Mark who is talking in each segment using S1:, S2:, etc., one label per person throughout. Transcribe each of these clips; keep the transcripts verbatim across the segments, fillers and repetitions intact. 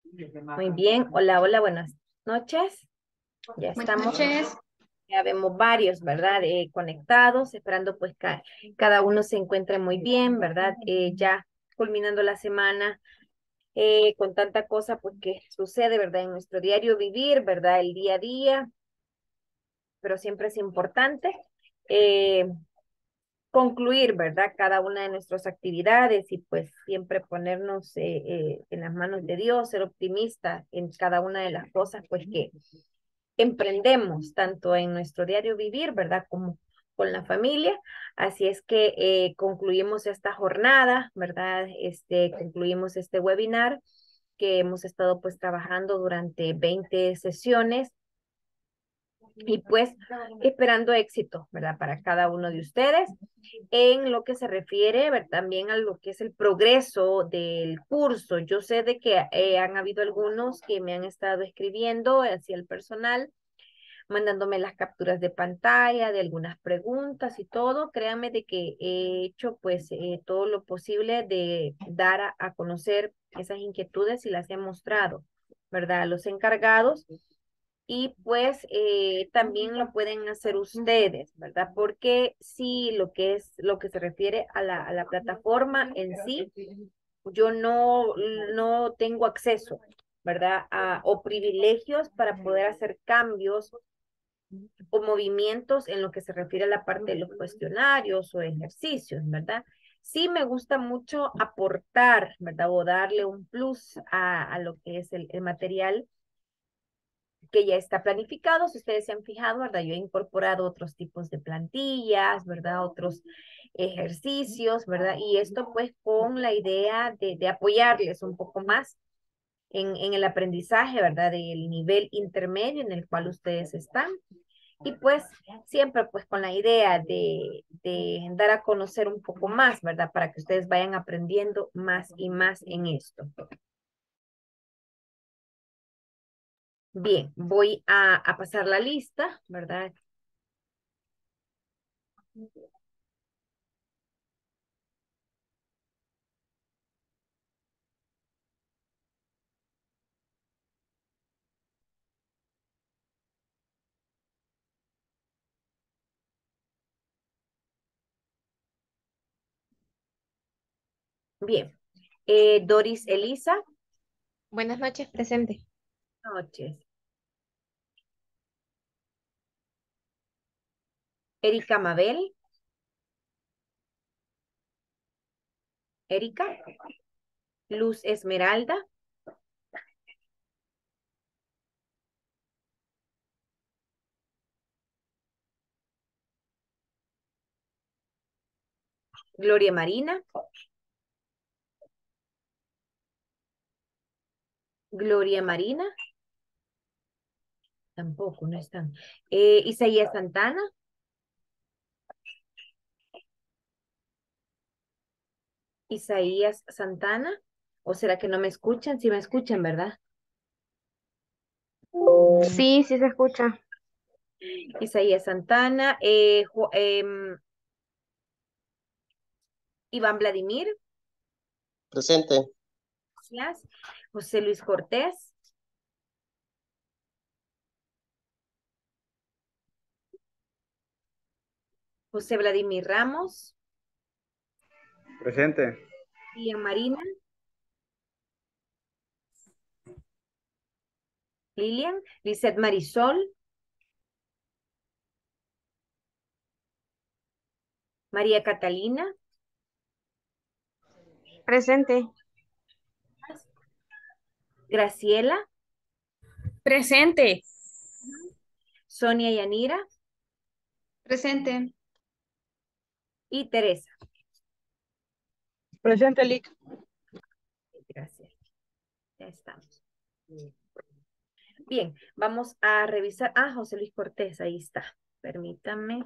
S1: Muy bien, hola, hola, buenas noches. Ya
S2: Buenas
S1: estamos,
S2: noches.
S1: ya vemos varios, ¿verdad? Eh, conectados, esperando pues ca- cada uno se encuentre muy bien, ¿verdad? Eh, ya culminando la semana eh, con tanta cosa pues que sucede, ¿verdad? En nuestro diario vivir, ¿verdad? El día a día, pero siempre es importante eh, concluir, ¿verdad? Cada una de nuestras actividades y pues siempre ponernos eh, eh, en las manos de Dios, ser optimista en cada una de las cosas pues que emprendemos, tanto en nuestro diario vivir, ¿verdad? Como con la familia. Así es que eh, concluimos esta jornada, ¿verdad? Este, concluimos este webinar que hemos estado pues trabajando durante veinte sesiones y pues esperando éxito, ¿verdad? Para cada uno de ustedes en lo que se refiere ver, también a lo que es el progreso del curso. Yo sé de que eh, han habido algunos que me han estado escribiendo hacia el personal, mandándome las capturas de pantalla de algunas preguntas y todo. Créanme de que he hecho pues eh, todo lo posible de dar a, a conocer esas inquietudes y las he mostrado, ¿verdad? A los encargados y pues eh, también lo pueden hacer ustedes, ¿verdad? Porque sí, lo que es, lo que se refiere a la, a la plataforma en sí, yo no, no tengo acceso, ¿verdad? A, o privilegios para poder hacer cambios o movimientos en lo que se refiere a la parte de los cuestionarios o ejercicios, ¿verdad? Sí me gusta mucho aportar, ¿verdad? O darle un plus a, a lo que es el, el material que ya está planificado. Si ustedes se han fijado, ¿verdad? Yo he incorporado otros tipos de plantillas, ¿verdad? Otros ejercicios, ¿verdad? Y esto pues con la idea de, de apoyarles un poco más en, en el aprendizaje, ¿verdad? Del nivel intermedio en el cual ustedes están. Y pues siempre pues con la idea de, de dar a conocer un poco más, ¿verdad? Para que ustedes vayan aprendiendo más y más en esto. Bien, voy a, a pasar la lista, ¿verdad? Bien. Eh, Doris Elisa,
S2: Buenas noches, presente.
S1: noches. Erika Mabel, Erika. Luz Esmeralda, Gloria Marina, Gloria Marina, tampoco, no están. Eh, Isaías Santana, Isaías Santana, ¿o será que no me escuchan? Sí me escuchan, ¿verdad?
S2: Sí, sí se escucha.
S1: Isaías Santana, eh, Ju- em, Iván Vladimir,
S3: Presente.
S1: gracias. José Luis Cortés, José Vladimir Ramos,
S4: Presente.
S1: Lilian Marina, Lilian, Lizeth Marisol, María Catalina,
S2: Presente.
S1: Graciela,
S5: Presente.
S1: Sonia Yanira
S2: Presente.
S1: y Teresa.
S4: Presente, Lick.
S1: Gracias. Ya estamos. Bien, vamos a revisar. Ah, José Luis Cortés, ahí está. Permítame.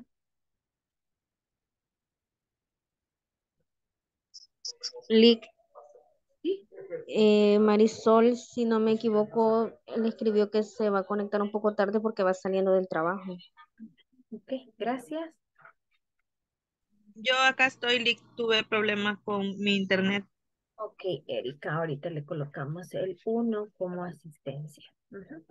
S2: Lick.
S1: Sí,
S2: Eh, Marisol, si no me equivoco, le escribió que se va a conectar un poco tarde porque va saliendo del trabajo.
S1: ok, gracias.
S5: Yo acá estoy, Lick, tuve problemas con mi internet.
S1: Ok, Erika, ahorita le colocamos el uno como asistencia. Ujú.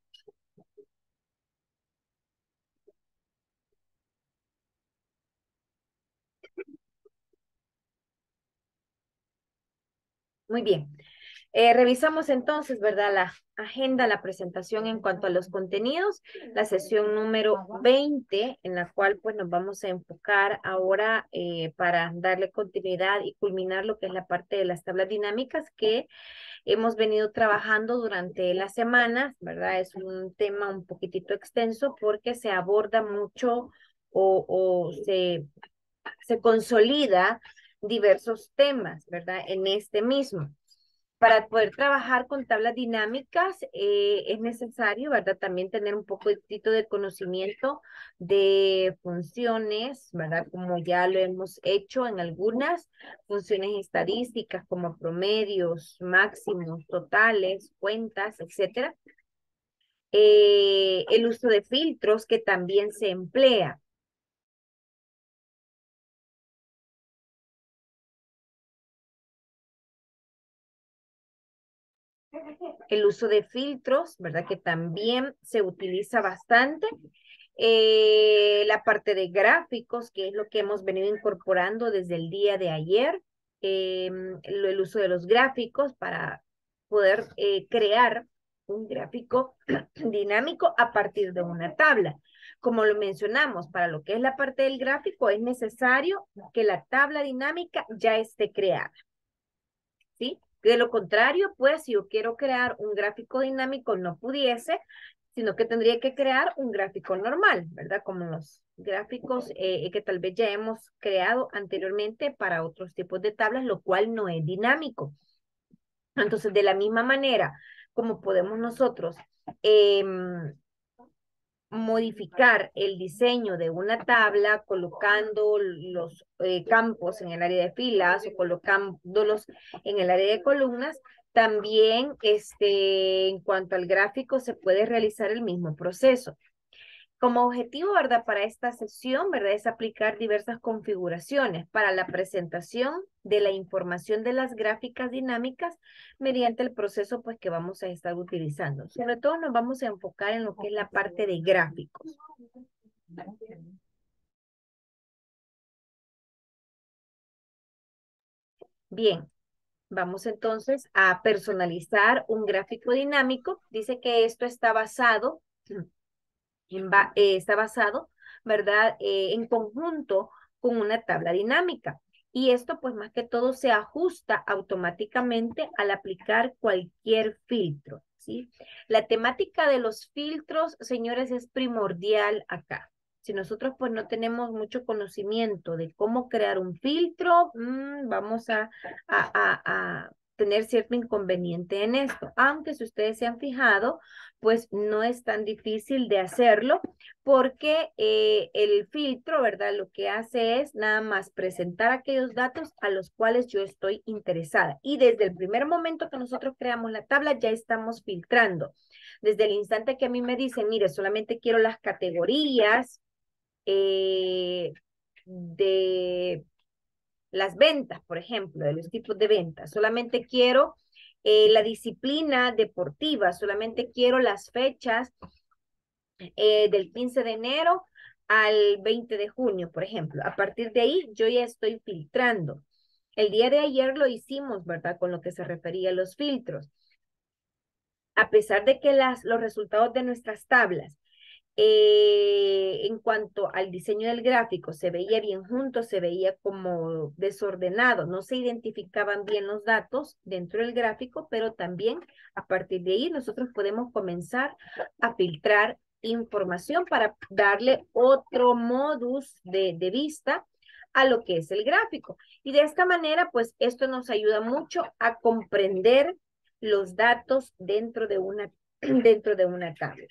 S1: Muy bien. Eh, revisamos entonces, ¿verdad? La agenda, la presentación en cuanto a los contenidos, la sesión número veinte, en la cual pues nos vamos a enfocar ahora eh, para darle continuidad y culminar lo que es la parte de las tablas dinámicas que hemos venido trabajando durante las semanas, ¿verdad? Es un tema un poquitito extenso porque se aborda mucho o, o se, se consolida diversos temas, ¿verdad? En este mismo. Para poder trabajar con tablas dinámicas eh, es necesario, ¿verdad? También tener un poquitito de conocimiento de funciones, ¿verdad? Como ya lo hemos hecho en algunas funciones estadísticas como promedios, máximos, totales, cuentas, etcétera. Eh, el uso de filtros que también se emplea. El uso de filtros, ¿verdad? Que también se utiliza bastante. Eh, la parte de gráficos, que es lo que hemos venido incorporando desde el día de ayer. Eh, el, el uso de los gráficos para poder eh, crear un gráfico dinámico a partir de una tabla. Como lo mencionamos, para lo que es la parte del gráfico es necesario que la tabla dinámica ya esté creada. ¿Sí? De lo contrario, pues, si yo quiero crear un gráfico dinámico, no pudiese, sino que tendría que crear un gráfico normal, ¿verdad? Como los gráficos eh, que tal vez ya hemos creado anteriormente para otros tipos de tablas, lo cual no es dinámico. Entonces, de la misma manera, como podemos nosotros eh, modificar el diseño de una tabla colocando los eh, campos en el área de filas o colocándolos en el área de columnas, también este, en cuanto al gráfico se puede realizar el mismo proceso. Como objetivo, ¿verdad? Para esta sesión, ¿verdad? Es aplicar diversas configuraciones para la presentación de la información de las gráficas dinámicas mediante el proceso, pues, que vamos a estar utilizando. Sobre todo nos vamos a enfocar en lo que es la parte de gráficos. Bien, vamos entonces a personalizar un gráfico dinámico. Dice que esto está basado en ba- eh, está basado, ¿verdad? Eh, en conjunto con una tabla dinámica. Y esto, pues, más que todo, se ajusta automáticamente al aplicar cualquier filtro, ¿sí? La temática de los filtros, señores, es primordial acá. Si nosotros, pues, no tenemos mucho conocimiento de cómo crear un filtro, mmm, vamos a, a, a, a tener cierto inconveniente en esto. Aunque si ustedes se han fijado, pues no es tan difícil de hacerlo porque eh, el filtro, ¿verdad? Lo que hace es nada más presentar aquellos datos a los cuales yo estoy interesada. Y desde el primer momento que nosotros creamos la tabla, ya estamos filtrando. Desde el instante que a mí me dicen, mire, solamente quiero las categorías eh, de las ventas, por ejemplo, de los tipos de ventas. Solamente quiero eh, la disciplina deportiva, solamente quiero las fechas eh, del quince de enero al veinte de junio, por ejemplo. A partir de ahí, yo ya estoy filtrando. El día de ayer lo hicimos, ¿verdad? Con lo que se refería a los filtros. A pesar de que las, los resultados de nuestras tablas eh, en cuanto al diseño del gráfico, se veía bien junto, se veía como desordenado, no se identificaban bien los datos dentro del gráfico, pero también a partir de ahí nosotros podemos comenzar a filtrar información para darle otro modus de, de vista a lo que es el gráfico. Y de esta manera, pues esto nos ayuda mucho a comprender los datos dentro de una, dentro de una tabla.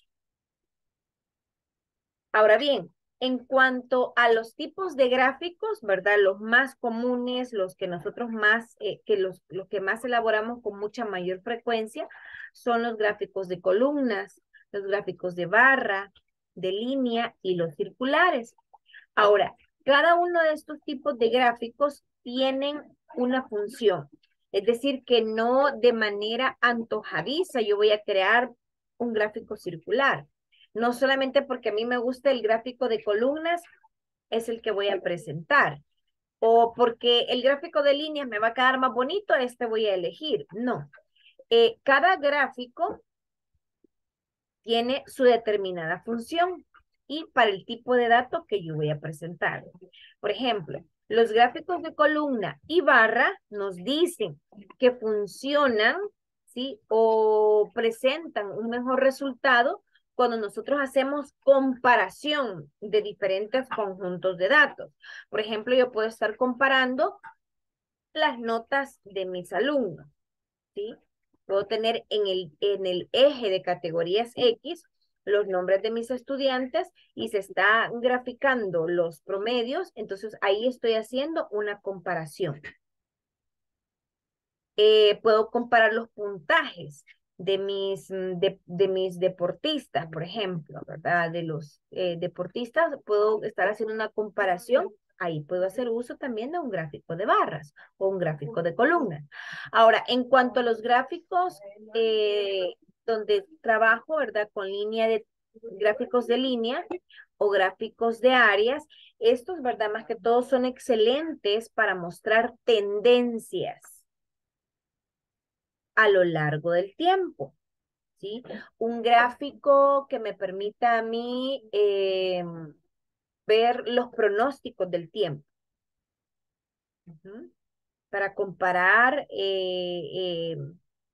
S1: Ahora bien, en cuanto a los tipos de gráficos, ¿verdad? Los más comunes, los que nosotros más, eh, que los, los que más elaboramos con mucha mayor frecuencia, son los gráficos de columnas, los gráficos de barra, de línea y los circulares. Ahora, cada uno de estos tipos de gráficos tienen una función. Es decir, que no de manera antojadiza yo voy a crear un gráfico circular. No solamente porque a mí me gusta el gráfico de columnas, es el que voy a presentar. O porque el gráfico de líneas me va a quedar más bonito, este voy a elegir. No. Eh, cada gráfico tiene su determinada función y para el tipo de datos que yo voy a presentar. Por ejemplo, los gráficos de columna y barra nos dicen que funcionan, ¿sí? O presentan un mejor resultado cuando nosotros hacemos comparación de diferentes conjuntos de datos. Por ejemplo, yo puedo estar comparando las notas de mis alumnos, ¿sí? Puedo tener en el, en el eje de categorías X los nombres de mis estudiantes y se está graficando los promedios, entonces ahí estoy haciendo una comparación. Eh, puedo comparar los puntajes de mis, de, de mis deportistas, por ejemplo, ¿verdad? De los eh, deportistas, puedo estar haciendo una comparación. Ahí puedo hacer uso también de un gráfico de barras o un gráfico de columnas. Ahora, en cuanto a los gráficos eh, donde trabajo, ¿verdad? Con línea de gráficos de línea o gráficos de áreas, estos, ¿verdad? Más que todo son excelentes para mostrar tendencias a lo largo del tiempo, ¿sí? Un gráfico que me permita a mí eh, ver los pronósticos del tiempo. Uh-huh. Para comparar eh, eh,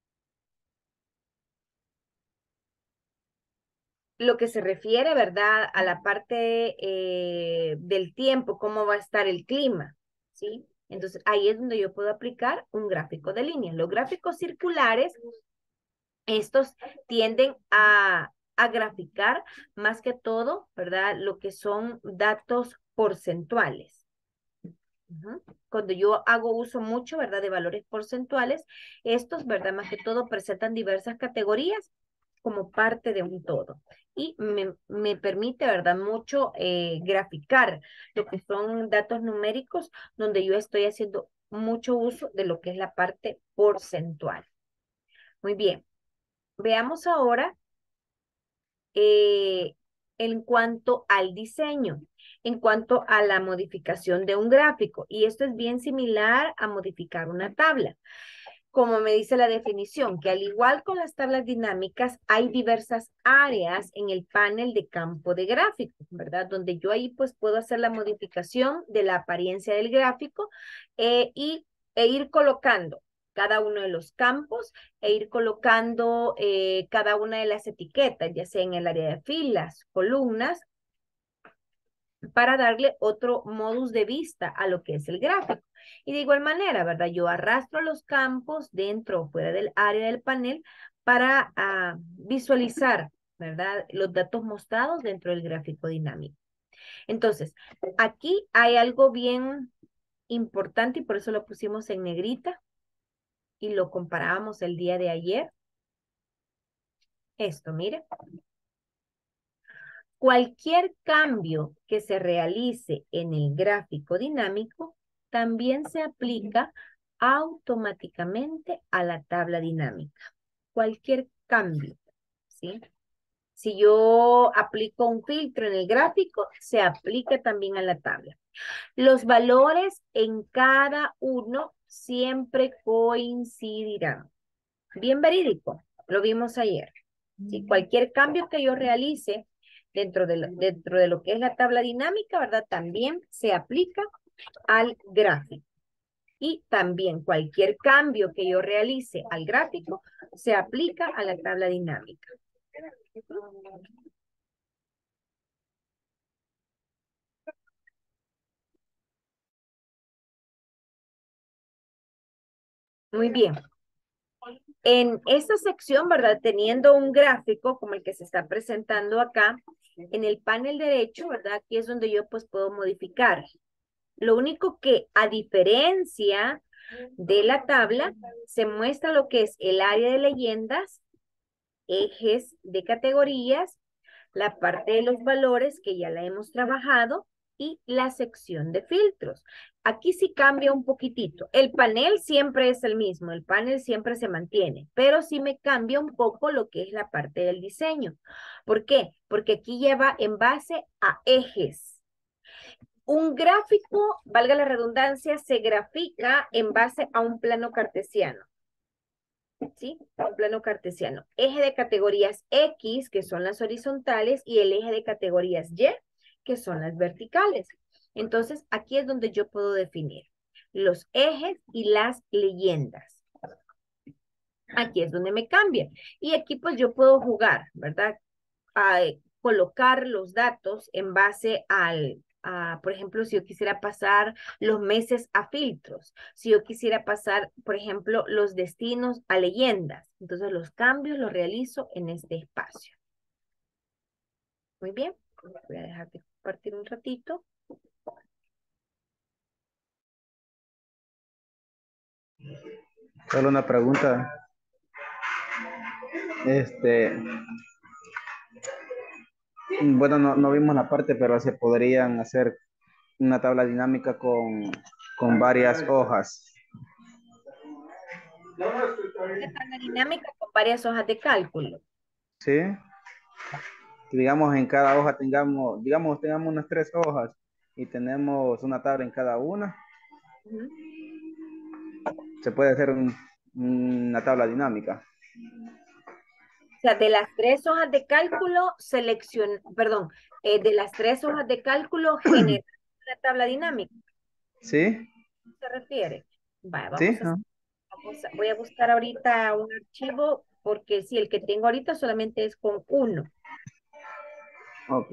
S1: lo que se refiere, ¿verdad? A la parte eh, del tiempo, cómo va a estar el clima, ¿sí? Entonces, ahí es donde yo puedo aplicar un gráfico de línea. Los gráficos circulares, estos tienden a, a graficar más que todo, ¿verdad? Lo que son datos porcentuales. Uh-huh. Cuando yo hago uso mucho, ¿verdad? De valores porcentuales, estos, ¿verdad? Más que todo presentan diversas categorías como parte de un todo. Y me, me permite, ¿verdad? Mucho eh, graficar lo que son datos numéricos, donde yo estoy haciendo mucho uso de lo que es la parte porcentual. Muy bien. Veamos ahora eh, en cuanto al diseño, en cuanto a la modificación de un gráfico. Y esto es bien similar a modificar una tabla. Como me dice la definición, que al igual con las tablas dinámicas, hay diversas áreas en el panel de campo de gráfico, ¿verdad? Donde yo ahí pues puedo hacer la modificación de la apariencia del gráfico eh, y, e ir colocando cada uno de los campos e ir colocando eh, cada una de las etiquetas, ya sea en el área de filas, columnas, para darle otro modus de vista a lo que es el gráfico. Y de igual manera, ¿verdad? Yo arrastro los campos dentro o fuera del área del panel para uh, visualizar, ¿verdad? Los datos mostrados dentro del gráfico dinámico. Entonces, aquí hay algo bien importante y por eso lo pusimos en negrita y lo comparábamos el día de ayer. Esto, mire. Cualquier cambio que se realice en el gráfico dinámico también se aplica automáticamente a la tabla dinámica. Cualquier cambio, ¿sí? Si yo aplico un filtro en el gráfico, se aplica también a la tabla. Los valores en cada uno siempre coincidirán. Bien verídico, lo vimos ayer. ¿Sí? Cualquier cambio que yo realice dentro de, lo, dentro de lo que es la tabla dinámica, ¿verdad? También se aplica al gráfico. Y también cualquier cambio que yo realice al gráfico se aplica a la tabla dinámica. Muy bien. En esta sección, ¿verdad? Teniendo un gráfico como el que se está presentando acá, en el panel derecho, ¿verdad? Aquí es donde yo pues puedo modificar. Lo único que a diferencia de la tabla, se muestra lo que es el área de leyendas, ejes de categorías, la parte de los valores que ya la hemos trabajado y la sección de filtros. aquí sí cambia un poquitito. El panel siempre es el mismo, el panel siempre se mantiene, pero sí me cambia un poco lo que es la parte del diseño. ¿Por qué? Porque aquí lleva en base a ejes. Un gráfico, valga la redundancia, se grafica en base a un plano cartesiano. ¿Sí? Un plano cartesiano. Eje de categorías X, que son las horizontales, y el eje de categorías Y, que son las verticales. Entonces, aquí es donde yo puedo definir los ejes y las leyendas. Aquí es donde me cambia. Y aquí pues yo puedo jugar, ¿verdad? A eh, colocar los datos en base al, a, por ejemplo, si yo quisiera pasar los meses a filtros, si yo quisiera pasar, por ejemplo, los destinos a leyendas. Entonces los cambios los realizo en este espacio. Muy bien. Voy a dejar de compartir un ratito.
S4: Solo una pregunta. Este, bueno, no, no vimos la parte, pero se podrían hacer una tabla dinámica con, con varias hojas.
S1: Una tabla dinámica con varias hojas de cálculo.
S4: ¿Sí? Que digamos en cada hoja tengamos, digamos, tengamos unas tres hojas y tenemos una tabla en cada una.
S1: Ujú.
S4: Se puede hacer un- una tabla dinámica.
S1: O sea, de las tres hojas de cálculo, seleccion, perdón, eh, de las tres hojas de cálculo, generar una tabla dinámica.
S4: ¿Sí?
S1: ¿Se refiere? Vale,
S4: ¿Sí?
S1: vamos a,
S4: ¿No?
S1: vamos a- voy a buscar ahorita un archivo, porque si el que tengo ahorita solamente es con uno.
S4: Ok.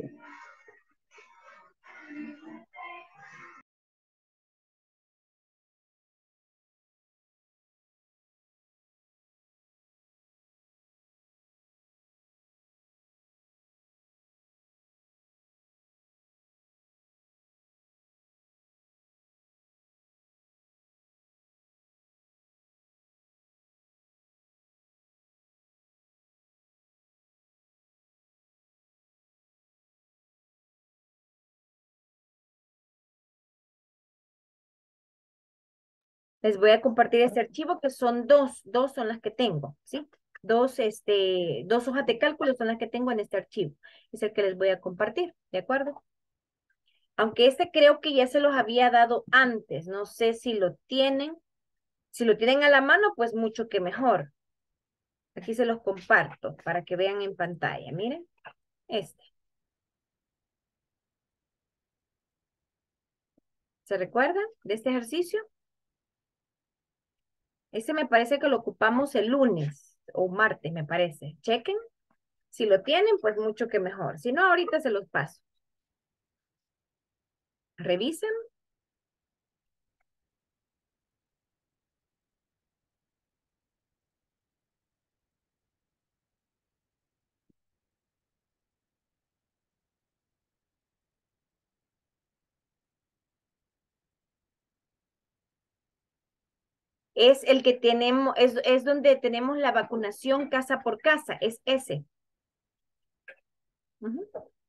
S1: Les voy a compartir este archivo, que son dos, dos son las que tengo, ¿sí? Dos, este, dos hojas de cálculo son las que tengo en este archivo. Es el que les voy a compartir, ¿de acuerdo? Aunque este creo que ya se los había dado antes, no sé si lo tienen. Si lo tienen a la mano, pues mucho que mejor. Aquí se los comparto para que vean en pantalla. Miren, este. ¿Se recuerdan de este ejercicio? Este me parece que lo ocupamos el lunes o martes, me parece. Chequen. Si lo tienen, pues mucho que mejor. Si no, ahorita se los paso. Revisen. Es el que tenemos, es, es donde tenemos la vacunación casa por casa. Es ese. Ujú.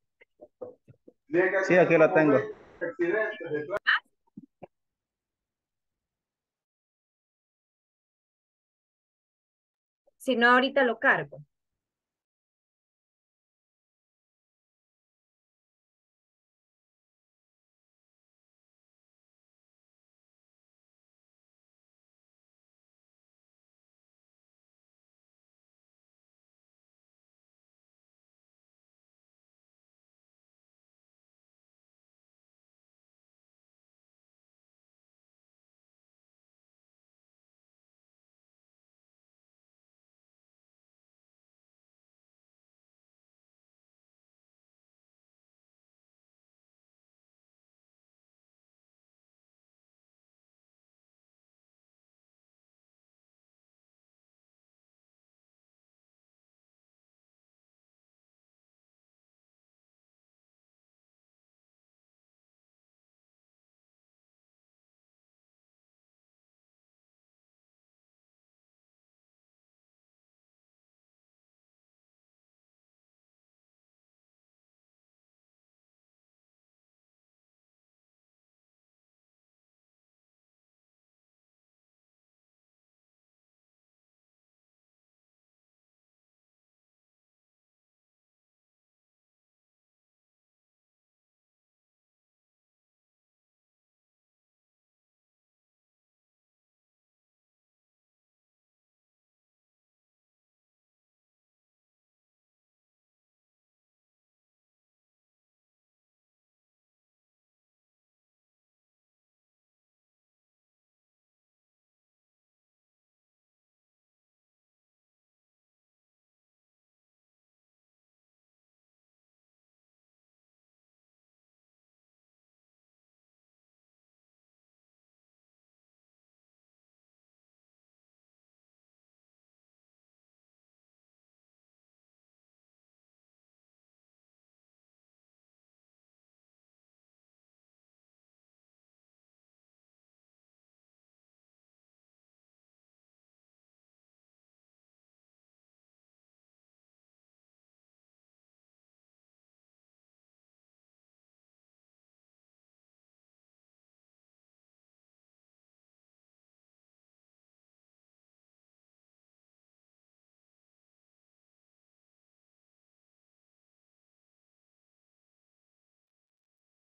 S4: Sí, aquí la tengo.
S1: Si no, ahorita lo cargo.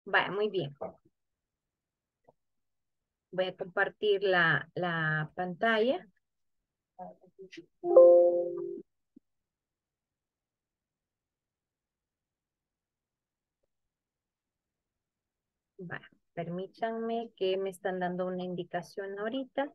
S1: Vaya, muy bien. Voy a compartir la, la pantalla. Vaya, permítanme que me están dando una indicación ahorita.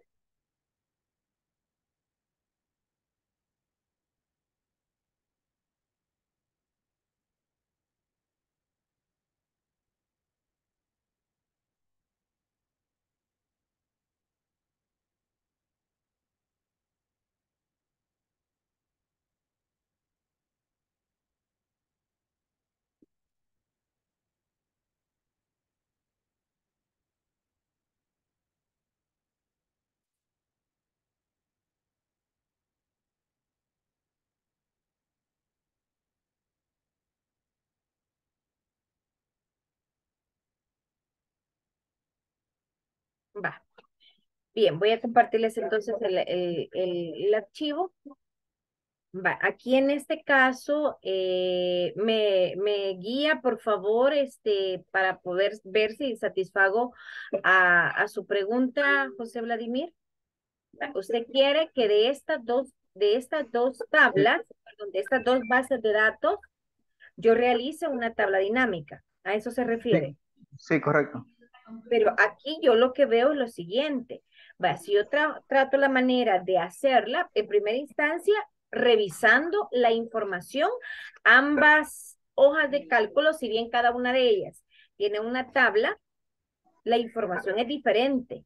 S1: Va. Bien, voy a compartirles entonces el, el, el, el archivo. Va, aquí en este caso, eh, me, me guía, por favor, este, para poder ver si satisfago a, a su pregunta, José Vladimir. Va, usted quiere que de estas dos, de estas dos tablas, perdón, de estas dos bases de datos, yo realice una tabla dinámica. ¿A eso se refiere?
S4: Sí, sí, correcto.
S1: Pero aquí yo lo que veo es lo siguiente. Va, si yo tra trato la manera de hacerla, en primera instancia, revisando la información, ambas hojas de cálculo, si bien cada una de ellas tiene una tabla, la información es diferente,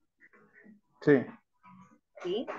S4: Sí.
S1: ¿sí?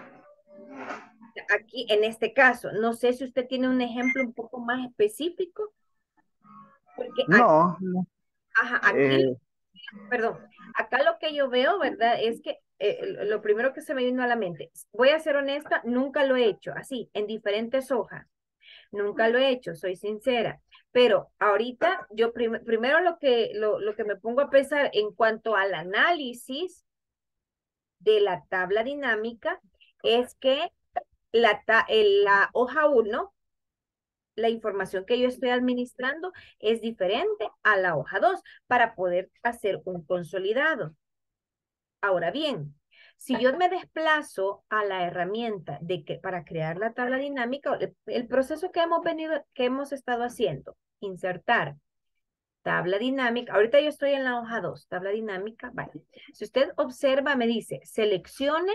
S1: Aquí, en este caso, no sé si usted tiene un ejemplo un poco más específico, porque aquí,
S4: No, no.
S1: ajá, aquí
S4: Eh,
S1: perdón, acá lo que yo veo, ¿verdad? Es que eh, lo primero que se me vino a la mente, voy a ser honesta, nunca lo he hecho así, en diferentes hojas, nunca lo he hecho, soy sincera, pero ahorita yo prim primero lo que, lo, lo que me pongo a pensar en cuanto al análisis de la tabla dinámica es que la, ta el, la hoja uno, la información que yo estoy administrando es diferente a la hoja dos para poder hacer un consolidado. Ahora bien, si yo me desplazo a la herramienta de que para crear la tabla dinámica, el, el proceso que hemos venido, que hemos estado haciendo, insertar tabla dinámica, ahorita yo estoy en la hoja dos, tabla dinámica, vale. Si usted observa, me dice, seleccione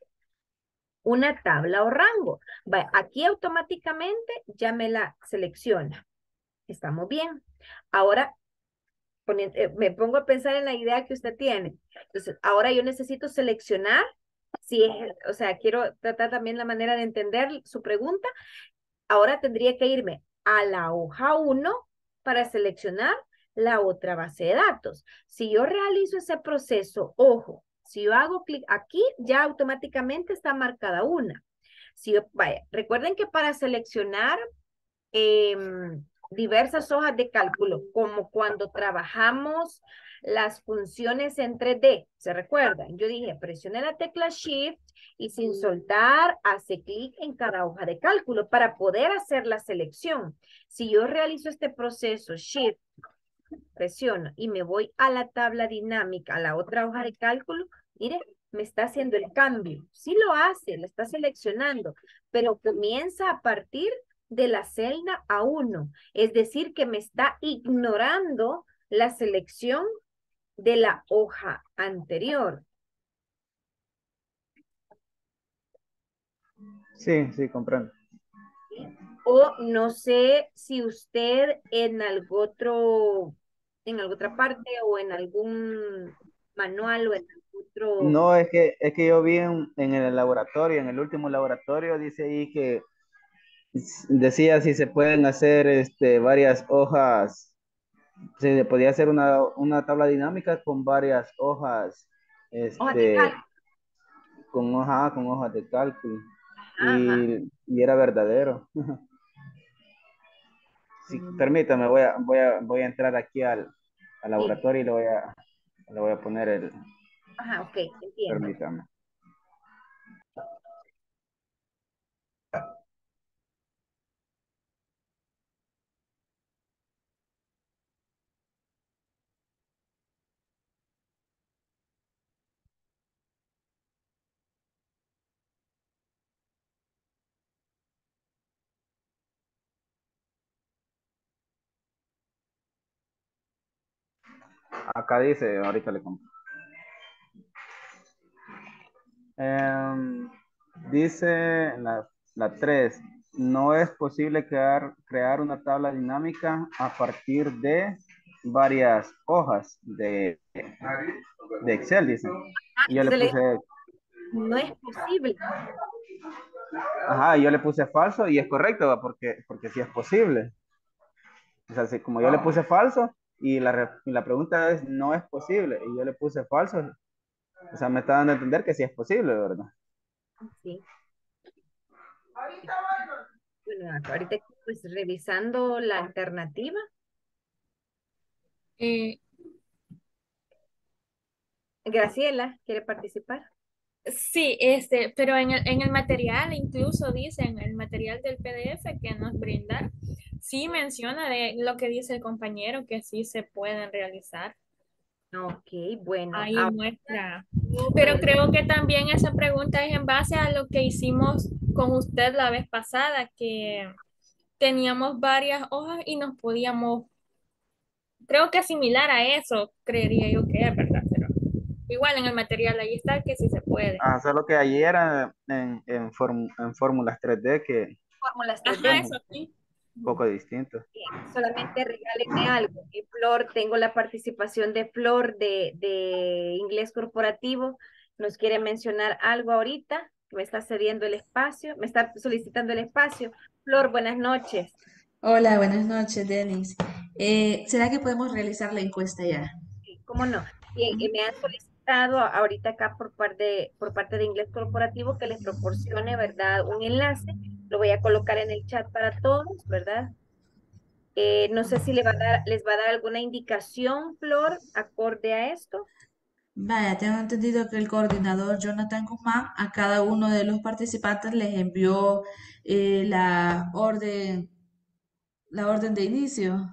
S1: una tabla o rango. Vale, aquí automáticamente ya me la selecciona. Estamos bien. Ahora poniendo, eh, me pongo a pensar en la idea que usted tiene. Entonces, ahora yo necesito seleccionar, si es, o sea, quiero tratar también la manera de entender su pregunta. Ahora tendría que irme a la hoja uno para seleccionar la otra base de datos. Si yo realizo ese proceso, ojo, si yo hago clic aquí, ya automáticamente está marcada una. Si yo, vaya, recuerden que para seleccionar eh, diversas hojas de cálculo, como cuando trabajamos las funciones en tres D. ¿Se recuerdan? Yo dije, presione la tecla Shift y sin soltar, hace clic en cada hoja de cálculo para poder hacer la selección. Si yo realizo este proceso, Shift, presiono y me voy a la tabla dinámica, a la otra hoja de cálculo, mire, me está haciendo el cambio. Sí lo hace, lo está seleccionando, pero comienza a partir de la celda A uno, es decir, que me está ignorando la selección de la hoja anterior.
S4: sí, sí, comprendo.
S1: O no sé si usted en algún otro, en alguna otra parte o en algún manual o en algún otro.
S4: No, es que, es que yo vi en, en el laboratorio, en el último laboratorio, dice ahí que s- decía si se pueden hacer este, varias hojas, se podía hacer una, una tabla dinámica con varias hojas,
S1: Hojas de
S4: este,
S1: cálculo.
S4: con hoja, con hojas de cálculo.
S1: Ajá, ajá.
S4: Y, y era verdadero. Sí,
S1: Mm,
S4: permítame, voy a, voy a, voy a entrar aquí al, al
S1: sí.
S4: laboratorio y le voy a, le voy a poner el,
S1: Ajá, ok, entiendo.
S4: permítame. Acá dice, ahorita le compro. Em, dice la, la tres, no es posible crear, crear una tabla dinámica a partir de varias hojas de, de Excel, dice.
S1: Ah,
S4: Y yo le
S1: entonces le
S4: puse,
S1: digo, no es posible.
S4: ajá, yo le puse falso y es correcto, ¿va? Porque, porque sí es posible. O sea, si- como yo le puse falso y la, re- y la pregunta es, no es posible, y yo le puse falso, o sea, me está dando a entender que sí es posible, ¿verdad?
S1: Sí. Bueno, acá ahorita pues revisando la alternativa.
S5: Eh,
S1: Graciela, ¿quiere participar?
S5: sí, este, pero en el, en el material, incluso dice en el material del P D F que nos brinda, sí menciona de lo que dice el compañero, que sí se pueden realizar.
S1: Ok, bueno,
S5: Ahí
S1: ahora
S5: muestra.
S1: yo,
S5: Pero
S1: eh,
S5: creo que también esa pregunta es en base a lo que hicimos con usted la vez pasada, que teníamos varias hojas y nos podíamos, creo que similar a eso, creería yo que es verdad, pero igual en el material ahí está que sí se puede.
S4: Ah, solo que ayer era en, en, form- en fórmulas tres D que
S1: fórmulas
S5: Ajá,
S1: tres D.
S5: eso sí.
S4: un poco distinto.
S1: Bien, solamente regálenme algo. Y Flor, tengo la participación de Flor de, de Inglés Corporativo. ¿Nos quiere mencionar algo ahorita? Me está cediendo el espacio, me está solicitando el espacio. Flor, buenas noches.
S6: Hola, buenas noches, Denis. Eh, ¿será que podemos realizar la encuesta ya?
S1: Sí, ¿cómo no? Bien,
S6: ¿Mm?
S1: eh, me han solicitado a- ahorita acá por parte, por parte de Inglés Corporativo que les proporcione, ¿verdad? Un enlace. Lo voy a colocar en el chat para todos, ¿verdad? Eh, no sé si le va a dar, les va a dar alguna indicación, Flor, acorde a esto.
S6: Vaya, tengo entendido que el coordinador Jonathan Guzmán a cada uno de los participantes les envió eh, la orden, la orden de inicio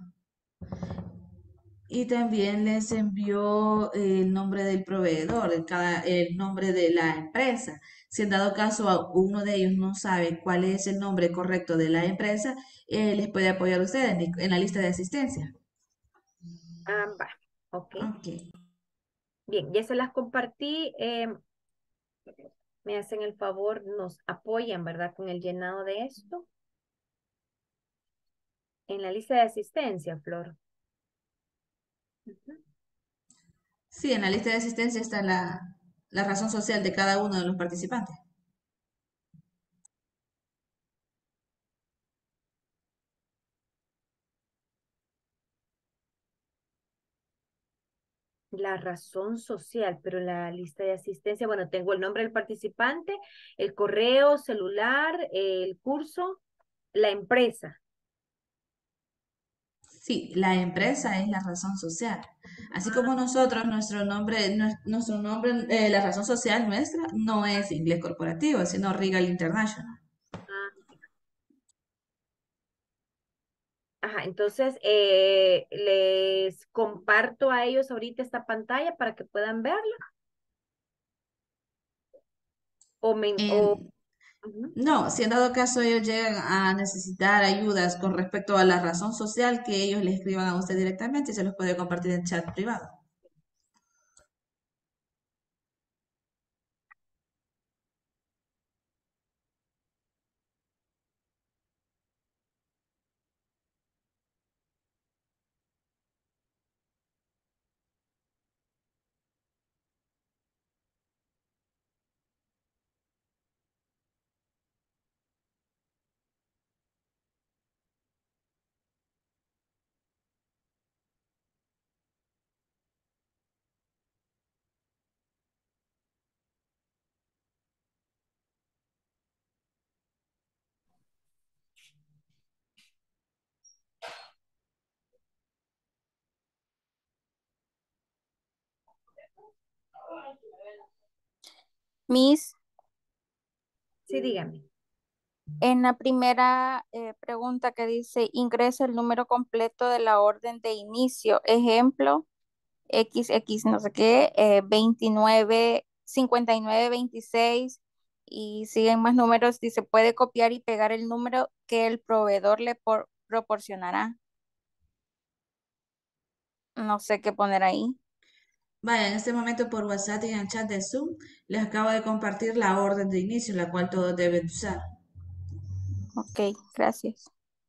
S6: y también les envió eh, el nombre del proveedor, el, cada, el nombre de la empresa. Si en dado caso a uno de ellos no sabe cuál es el nombre correcto de la empresa, eh, les puede apoyar a ustedes en en la lista de asistencia.
S1: Ah, va, ok.
S6: Ok.
S1: Bien, ya se las compartí. eh, me hacen el favor, nos apoyan, ¿verdad? Con el llenado de esto. En la lista de asistencia, Flor. Ujú.
S6: Sí, en la lista de asistencia está la, la razón social de cada uno de los participantes.
S1: La razón social, pero la lista de asistencia, bueno, tengo el nombre del participante, el correo, celular, el curso, la empresa.
S6: Sí, la empresa es la razón social. Así como nosotros, nuestro nombre, nue- nuestro nombre, eh, la razón social nuestra no es inglés corporativo, sino Regal International.
S1: Ah, ajá, entonces eh, les comparto a ellos ahorita esta pantalla para que puedan verla. O me, o,
S6: En-
S1: ujú.
S6: no, si en dado caso ellos llegan a necesitar ayudas con respecto a la razón social, que ellos le escriban a usted directamente y se los puede compartir en chat privado.
S7: Miss,
S1: Sí, dígame.
S7: en la primera eh, pregunta que dice, ingresa el número completo de la orden de inicio, ejemplo, X X no sé qué, eh, veintinueve, cincuenta y nueve, veintiséis y siguen más números, dice, puede copiar y pegar el número que el proveedor le por- proporcionará. No sé qué poner ahí.
S6: Vaya, en este momento por WhatsApp y en el chat de Zoom les acabo de compartir la orden de inicio, la cual todos deben usar.
S7: Ok, gracias.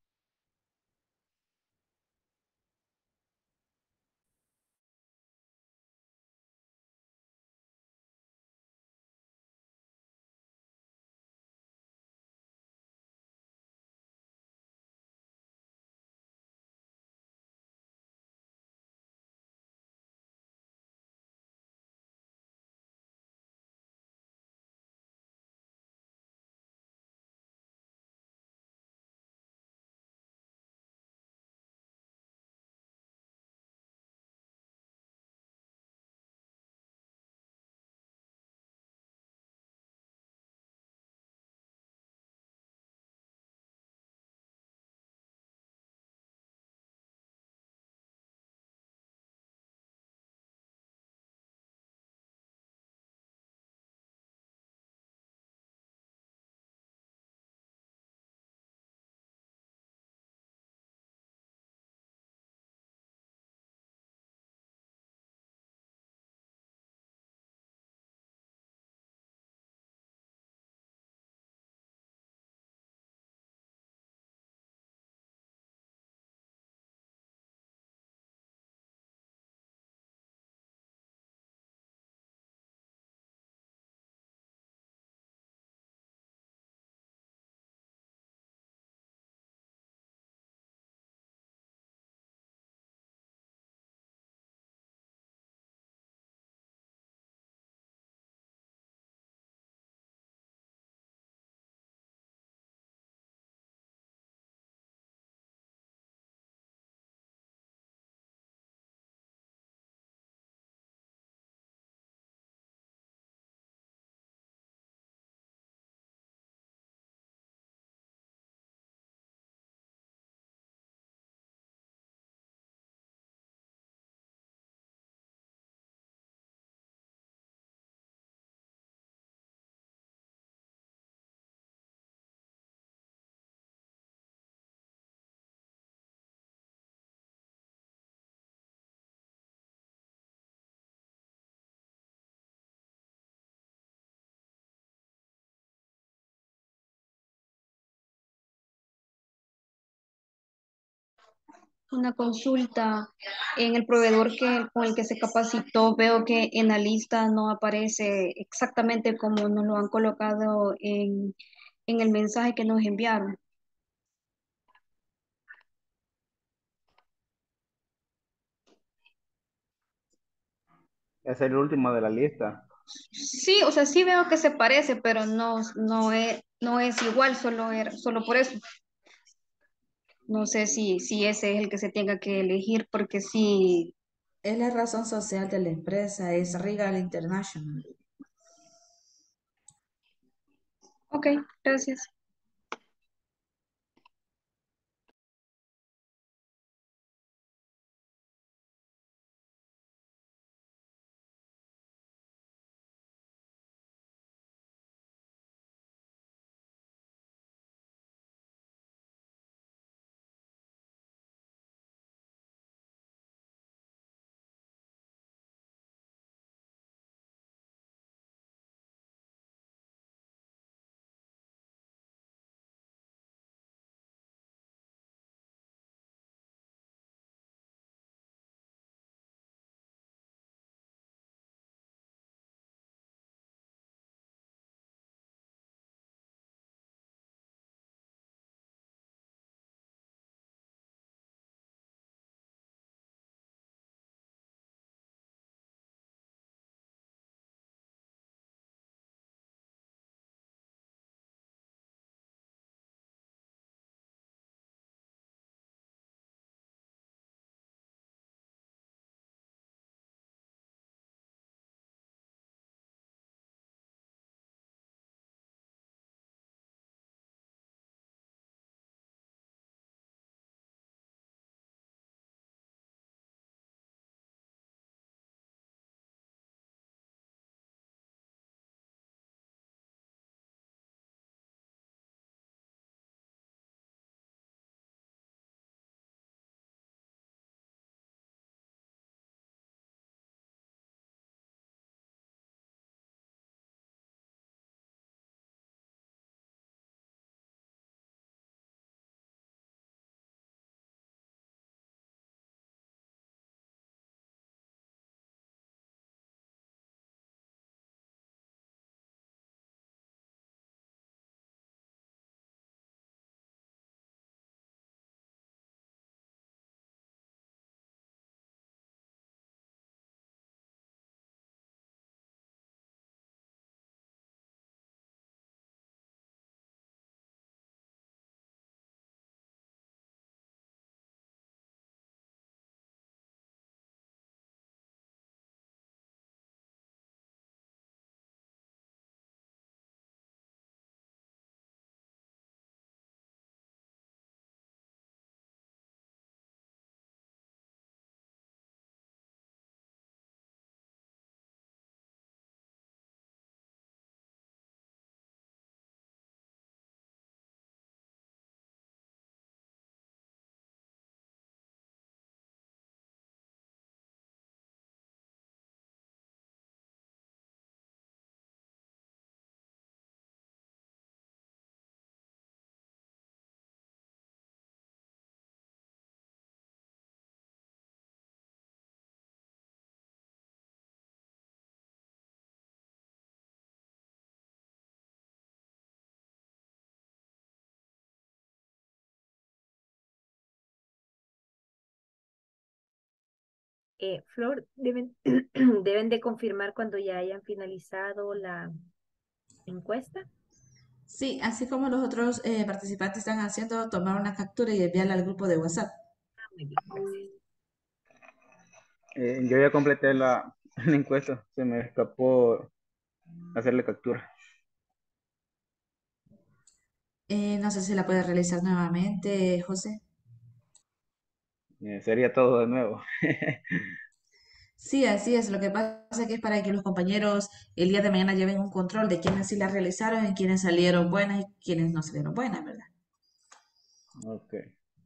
S2: Una consulta en el proveedor que, con el que se capacitó, veo que en la lista no aparece exactamente como nos lo han colocado en, en el mensaje que nos enviaron.
S4: Es el último de la lista.
S2: Sí, o sea, sí veo que se parece, pero no, no es, no es igual, solo, era- solo por eso. No sé si, si ese es el que se tenga que elegir, porque sí.
S6: Es la razón social de la empresa, es Regal International.
S2: Ok, gracias.
S1: Eh, Flor, deben, deben de confirmar cuando ya hayan finalizado la encuesta.
S6: Sí, así como los otros eh, participantes están haciendo, tomar una captura y enviarla al grupo de WhatsApp.
S1: Ah, muy bien, gracias.
S4: Eh, yo ya completé la, la encuesta, se me escapó hacerle captura.
S6: Eh, no sé si la puede realizar nuevamente, José.
S4: Eh, sería todo de nuevo.
S6: Sí, así es. Lo que pasa es que es para que los compañeros el día de mañana lleven un control de quiénes sí la realizaron y quiénes salieron buenas y quiénes no salieron buenas, ¿verdad?
S4: Ok.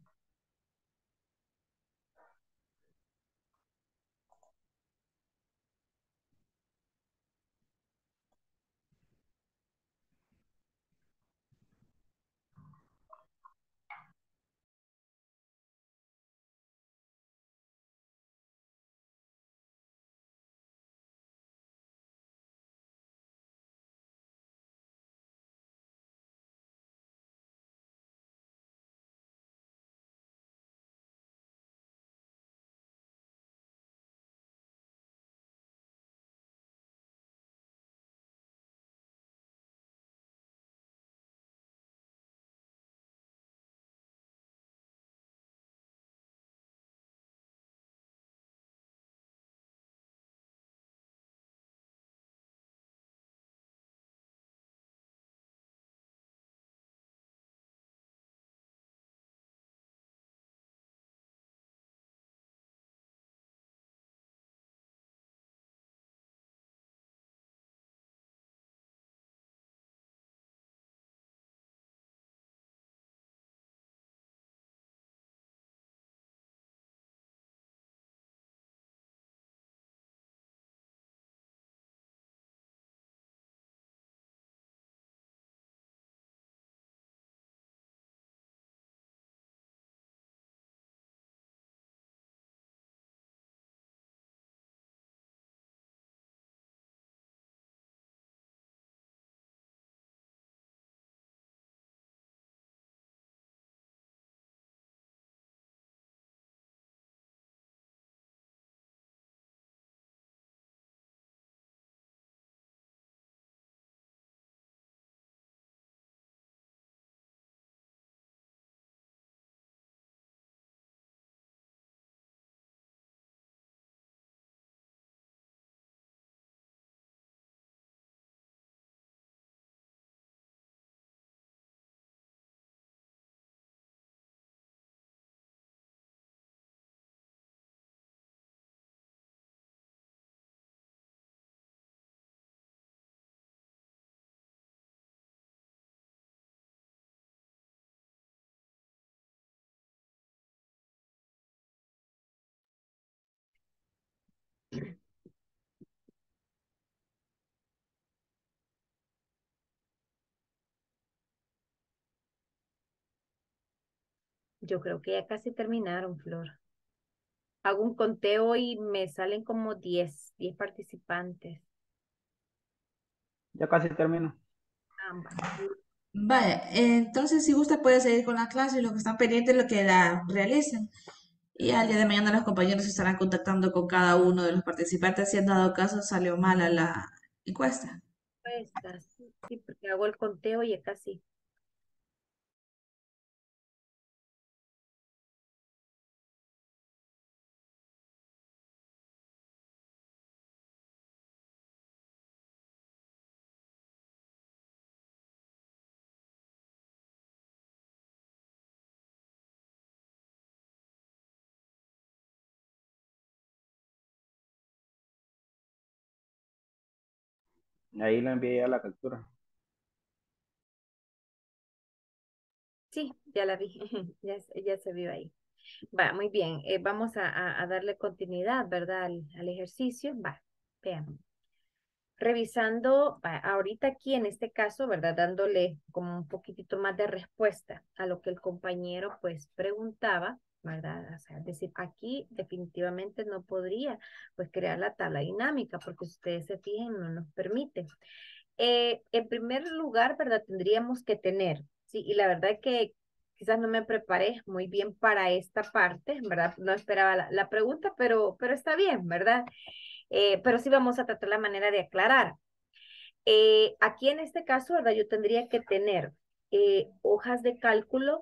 S1: Yo creo que ya casi terminaron, Flor. Hago un conteo y me salen como diez diez participantes.
S4: Ya casi termino.
S1: Ah, va.
S6: Vaya, entonces si gusta puede seguir con la clase y los que están pendientes lo que la realicen. Y al día de mañana los compañeros se estarán contactando con cada uno de los participantes si en dado caso salió mala la encuesta.
S1: Encuestas, sí, sí, porque hago el conteo y ya casi.
S4: Ahí le envié ya la captura.
S1: Sí, ya la vi, ya, se- ya se vio ahí. Va, muy bien. Eh, vamos a, a- a darle continuidad, ¿verdad? Al, al ejercicio. Va, veamos. Revisando, va, ahorita aquí en este caso, ¿verdad? Dándole como un poquitito más de respuesta a lo que el compañero pues preguntaba, ¿verdad? O sea, es decir, aquí definitivamente no podría pues crear la tabla dinámica porque si ustedes se fijan no nos permite. Eh, en primer lugar, ¿verdad? Tendríamos que tener, sí, y la verdad que quizás no me preparé muy bien para esta parte, ¿verdad? No esperaba la, la pregunta, pero, pero está bien, ¿verdad? Eh, pero sí vamos a tratar la manera de aclarar. Eh, aquí en este caso, ¿verdad? Yo tendría que tener eh, hojas de cálculo,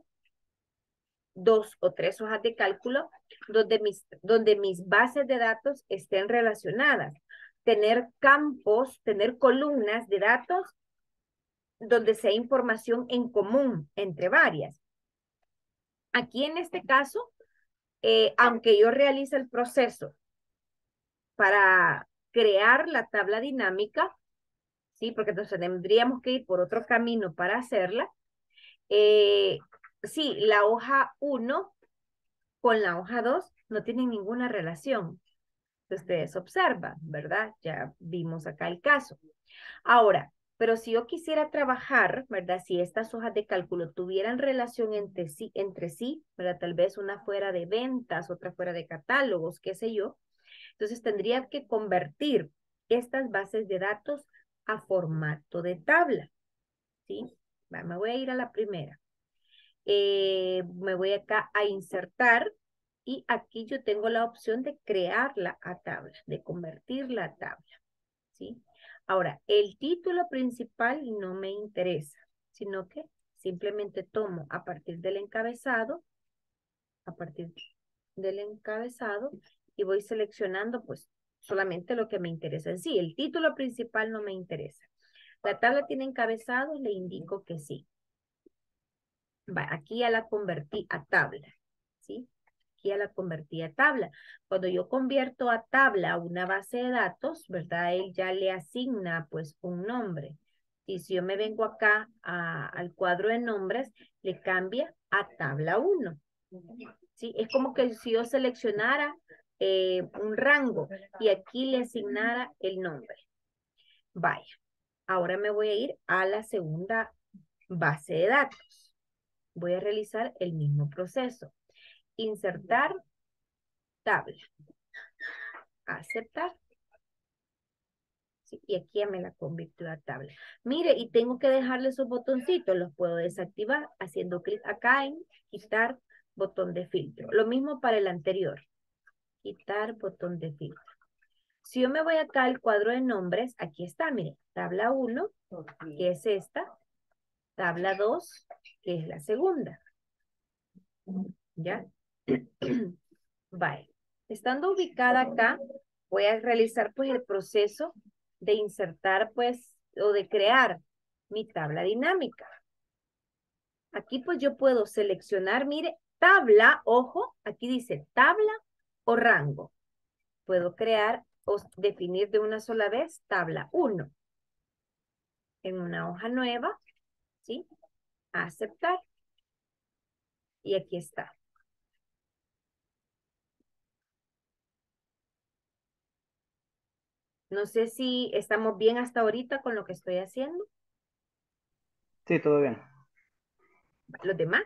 S1: dos o tres hojas de cálculo, donde mis, donde mis bases de datos estén relacionadas. Tener campos, tener columnas de datos donde sea información en común entre varias. Aquí en este caso, eh, aunque yo realice el proceso para crear la tabla dinámica, ¿sí? Porque entonces tendríamos que ir por otro camino para hacerla. Eh, sí, la hoja uno con la hoja dos no tienen ninguna relación. Ustedes observan, ¿verdad? Ya vimos acá el caso. Ahora, pero si yo quisiera trabajar, ¿verdad? Si estas hojas de cálculo tuvieran relación entre sí, entre sí, ¿verdad? Tal vez una fuera de ventas, otra fuera de catálogos, qué sé yo. Entonces tendría que convertir estas bases de datos a formato de tabla, ¿sí? Va, me voy a ir a la primera. Eh, me voy acá a insertar y aquí yo tengo la opción de crearla a tabla, de convertirla a tabla, ¿sí? Ahora, el título principal no me interesa, sino que simplemente tomo a partir del encabezado, a partir del encabezado y voy seleccionando pues solamente lo que me interesa en sí. El título principal no me interesa. La tabla tiene encabezado, le indico que sí. Va, aquí ya la convertí a tabla, ¿sí? Aquí ya la convertí a tabla. Cuando yo convierto a tabla una base de datos, ¿verdad? Él ya le asigna pues un nombre. Y si yo me vengo acá a, al cuadro de nombres, le cambia a tabla uno. ¿Sí? Es como que si yo seleccionara eh, un rango y aquí le asignara el nombre. Vaya, ahora me voy a ir a la segunda base de datos. Voy a realizar el mismo proceso. Insertar tabla. Aceptar. Sí, y aquí ya me la convirtió a tabla. Mire, y tengo que dejarle esos botoncitos. Los puedo desactivar haciendo clic acá en quitar botón de filtro. Lo mismo para el anterior. Quitar botón de filtro. Si yo me voy acá al cuadro de nombres, aquí está, mire, tabla uno, que es esta, tabla dos, que es la segunda. ¿Ya? Vale. Estando ubicada acá, voy a realizar pues el proceso de insertar pues o de crear mi tabla dinámica. Aquí pues yo puedo seleccionar, mire, tabla, ojo, aquí dice tabla o rango. Puedo crear o definir de una sola vez tabla uno. En una hoja nueva, ¿sí? Aceptar. Y aquí está. No sé si estamos bien hasta ahorita con lo que estoy haciendo.
S4: Sí, todo bien.
S1: ¿Los demás?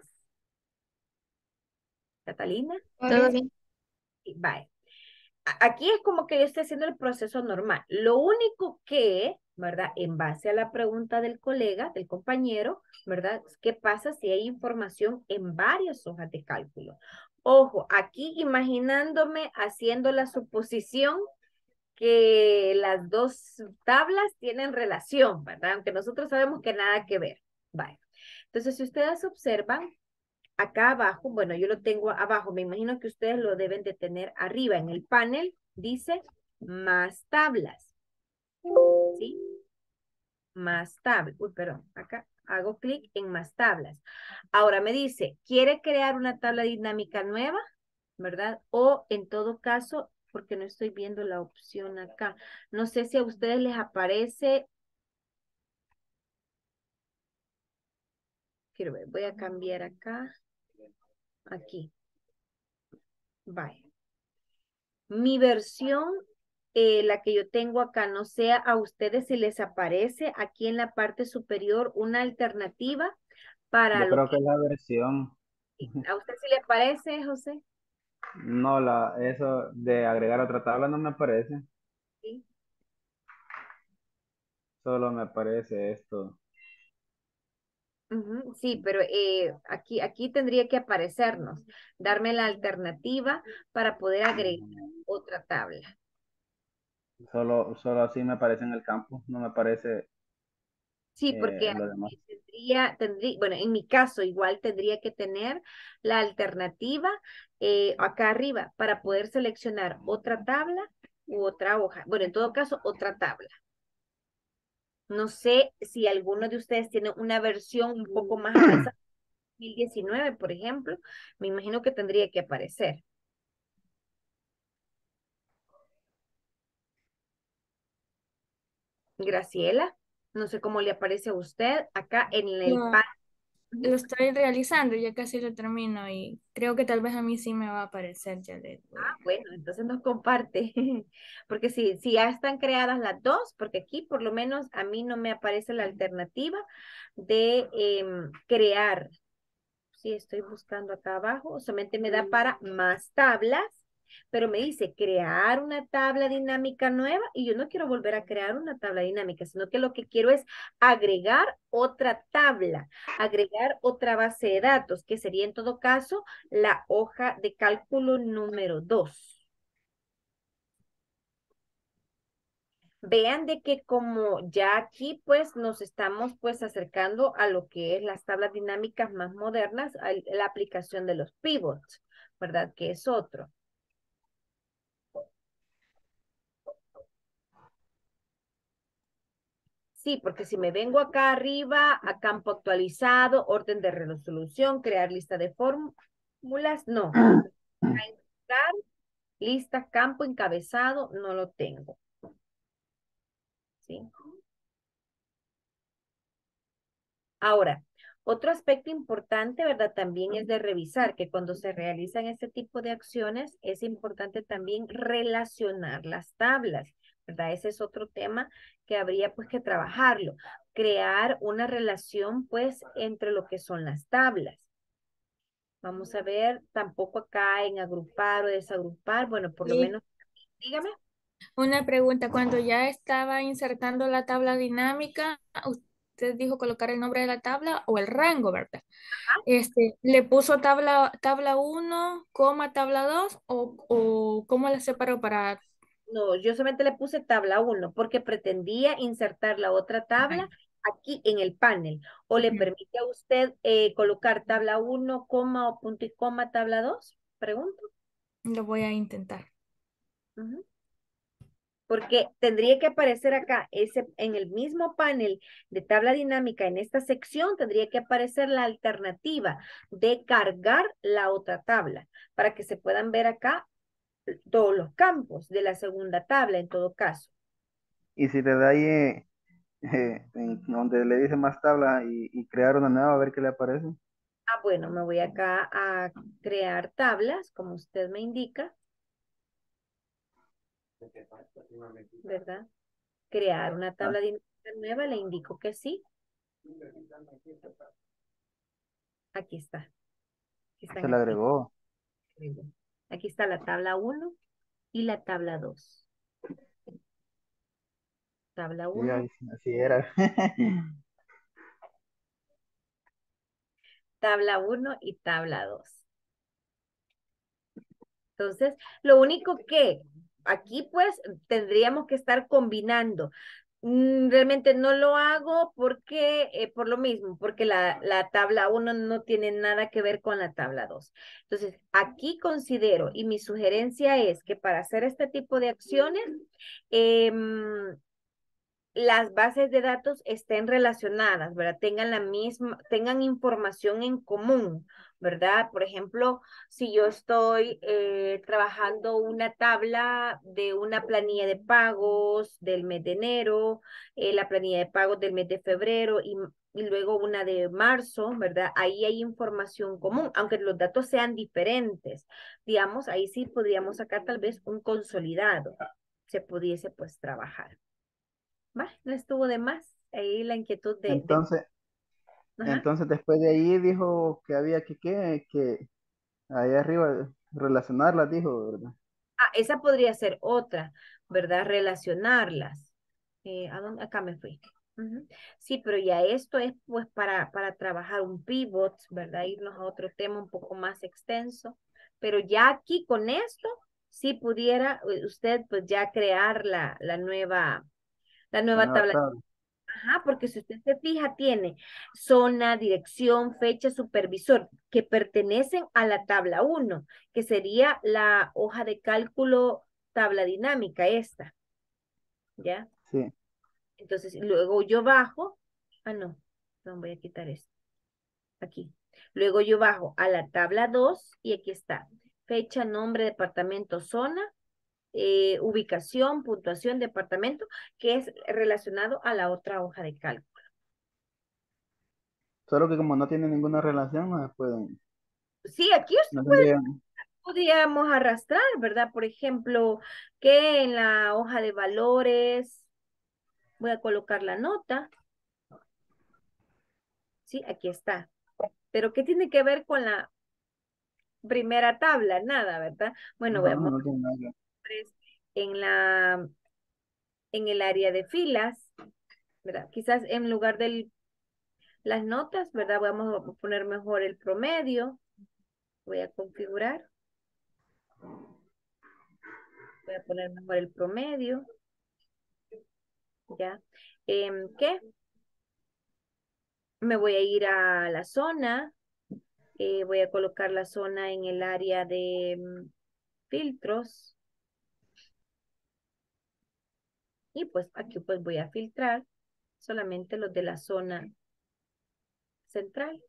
S1: Catalina.
S7: Todo bien.
S1: Sí, bye. A- Aquí es como que yo estoy haciendo el proceso normal. Lo único que, ¿verdad? En base a la pregunta del colega, del compañero, ¿verdad? ¿Qué pasa si hay información en varias hojas de cálculo? Ojo, aquí imaginándome haciendo la suposición que las dos tablas tienen relación, ¿verdad? Aunque nosotros sabemos que nada que ver. Vale. Entonces, si ustedes observan, acá abajo, bueno, yo lo tengo abajo, me imagino que ustedes lo deben de tener arriba en el panel, dice más tablas, ¿sí? Más tablas, uy, perdón, acá hago clic en más tablas. Ahora me dice, ¿quiere crear una tabla dinámica nueva? ¿Verdad? O en todo caso, porque no estoy viendo la opción acá. No sé si a ustedes les aparece. Quiero ver, voy a cambiar acá. Aquí. Vaya. Mi versión, eh, la que yo tengo acá, no sé a ustedes si les aparece aquí en la parte superior una alternativa para
S4: Yo
S1: lo
S4: creo
S1: que
S4: que es la versión,
S1: a usted si le parece, José.
S4: no, la, eso de agregar otra tabla no me parece,
S1: Sí.
S4: solo me parece esto.
S1: Ujú, sí, pero eh, aquí, aquí tendría que aparecernos, darme la alternativa para poder agregar otra tabla.
S4: Solo, solo así me aparece en el campo, no me aparece
S1: Sí, porque
S4: eh, lo demás.
S1: aquí tendría, tendría, bueno, en mi caso igual tendría que tener la alternativa eh, acá arriba para poder seleccionar otra tabla u otra hoja. Bueno, en todo caso, otra tabla. No sé si alguno de ustedes tiene una versión un poco más avanzada, dos mil diecinueve, por ejemplo, me imagino que tendría que aparecer. Graciela, no sé cómo le aparece a usted acá en el
S5: Lo,
S1: pan.
S5: lo estoy realizando, ya casi lo termino y creo que tal vez a mí sí me va a aparecer, ya le voy a...
S1: Bueno, entonces nos comparte, porque si, si ya están creadas las dos, porque aquí por lo menos a mí no me aparece la alternativa de em, crear. Sí, estoy buscando acá abajo, solamente me da para más tablas, pero me dice crear una tabla dinámica nueva y yo no quiero volver a crear una tabla dinámica, sino que lo que quiero es agregar otra tabla, agregar otra base de datos, que sería en todo caso la hoja de cálculo número dos. Vean de que como ya aquí pues nos estamos pues acercando a lo que es las tablas dinámicas más modernas, a la aplicación de los pivots, ¿verdad? Que es otro. Sí, porque si me vengo acá arriba, a campo actualizado, orden de resolución, crear lista de fórmulas, no. Encontrar lista, campo, encabezado, no lo tengo. ¿Sí? Ahora, otro aspecto importante, ¿verdad? También es de revisar que cuando se realizan este tipo de acciones es importante también relacionar las tablas, ¿verdad? Ese es otro tema que habría pues que trabajarlo, crear una relación pues entre lo que son las tablas. Vamos a ver, tampoco acá en agrupar o desagrupar, bueno, por lo
S5: Sí.
S1: menos, dígame.
S5: Una pregunta, cuando ya estaba insertando la tabla dinámica, usted dijo colocar el nombre de la tabla o el rango, ¿verdad? Este, ¿le puso tabla, tabla uno, coma, tabla dos o, o cómo la separó para...
S1: No, yo solamente le puse tabla uno porque pretendía insertar la otra tabla
S5: Ay,
S1: aquí en el panel. ¿O le
S5: ujú,
S1: permite a usted eh, colocar tabla uno, coma o punto y coma tabla dos? Pregunto.
S5: lo voy a intentar.
S1: Ujú. Porque tendría que aparecer acá, ese, en el mismo panel de tabla dinámica, en esta sección, tendría que aparecer la alternativa de cargar la otra tabla para que se puedan ver acá todos los campos de la segunda tabla en todo caso.
S4: Y si le da ahí eh, eh, en donde le dice más tabla y, y crear una nueva, a ver qué le aparece.
S1: Ah, bueno, me voy acá a crear tablas, como usted me indica, ¿verdad? Crear una
S4: Ah,
S1: tabla dinámica nueva, le indico que sí. Aquí está. Aquí
S4: se
S1: están
S4: le
S1: aquí.
S4: agregó.
S1: Aquí está la tabla uno y la tabla dos. Tabla
S4: Sí,
S1: uno,
S4: ahí- así era.
S1: tabla uno y tabla dos. Entonces, lo único que aquí pues tendríamos que estar combinando. Mm, Realmente no lo hago porque, eh, por lo mismo, porque la, la tabla uno no tiene nada que ver con la tabla dos. Entonces, aquí considero y mi sugerencia es que para hacer este tipo de acciones, em, las bases de datos estén relacionadas, ¿verdad? Tengan la misma, tengan información en común, ¿verdad? Por ejemplo, si yo estoy eh, trabajando una tabla de una planilla de pagos del mes de enero, eh, la planilla de pagos del mes de febrero y, y luego una de marzo, ¿verdad? Ahí hay información común, aunque los datos sean diferentes. Digamos, ahí sí podríamos sacar tal vez un consolidado, se pudiese pues trabajar. Va, no estuvo de más. Ahí la inquietud de, de...
S4: Entonces,
S1: Ajá.
S4: entonces después de ahí dijo que había que, que, que ahí arriba relacionarlas, dijo, ¿verdad?
S1: Ah, esa podría ser otra, ¿verdad? Relacionarlas. Eh, ¿a dónde? Acá me fui. Ujú. Sí, pero ya esto es pues para, para trabajar un pivot, ¿verdad? Irnos a otro tema un poco más extenso. Pero ya aquí con esto, sí pudiera eh, usted pues ya crear la, la nueva, la
S4: La
S1: nueva
S4: nueva
S1: tabla.
S4: tabla.
S1: Ajá, porque si usted se fija, tiene zona, dirección, fecha, supervisor, que pertenecen a la tabla uno, que sería la hoja de cálculo tabla dinámica esta, ¿ya?
S4: Sí.
S1: Entonces, luego yo bajo, ah, no, no voy a quitar esto, aquí. Luego yo bajo a la tabla dos y aquí está, fecha, nombre, departamento, zona, eh, ubicación, puntuación, departamento, que es relacionado a la otra hoja de cálculo.
S4: Solo que como no tiene ninguna relación, no se pueden,
S1: Sí, aquí
S4: no tendrían.
S1: podríamos arrastrar, ¿verdad? Por ejemplo, que en la hoja de valores voy a colocar la nota. Sí, aquí está. Pero ¿qué tiene que ver con la primera tabla? Nada, ¿verdad? Bueno,
S4: No,
S1: veamos
S4: no tiene nada que ver.
S1: en la, en el área de filas, ¿verdad? Quizás en lugar de las notas, ¿verdad? Vamos a poner mejor el promedio. Voy a configurar. Voy a poner mejor el promedio. ¿Ya? Em, ¿qué? Me voy a ir a la zona. Eh, voy a colocar la zona en el área de mm, filtros. Y pues aquí pues voy a filtrar solamente los de la zona central.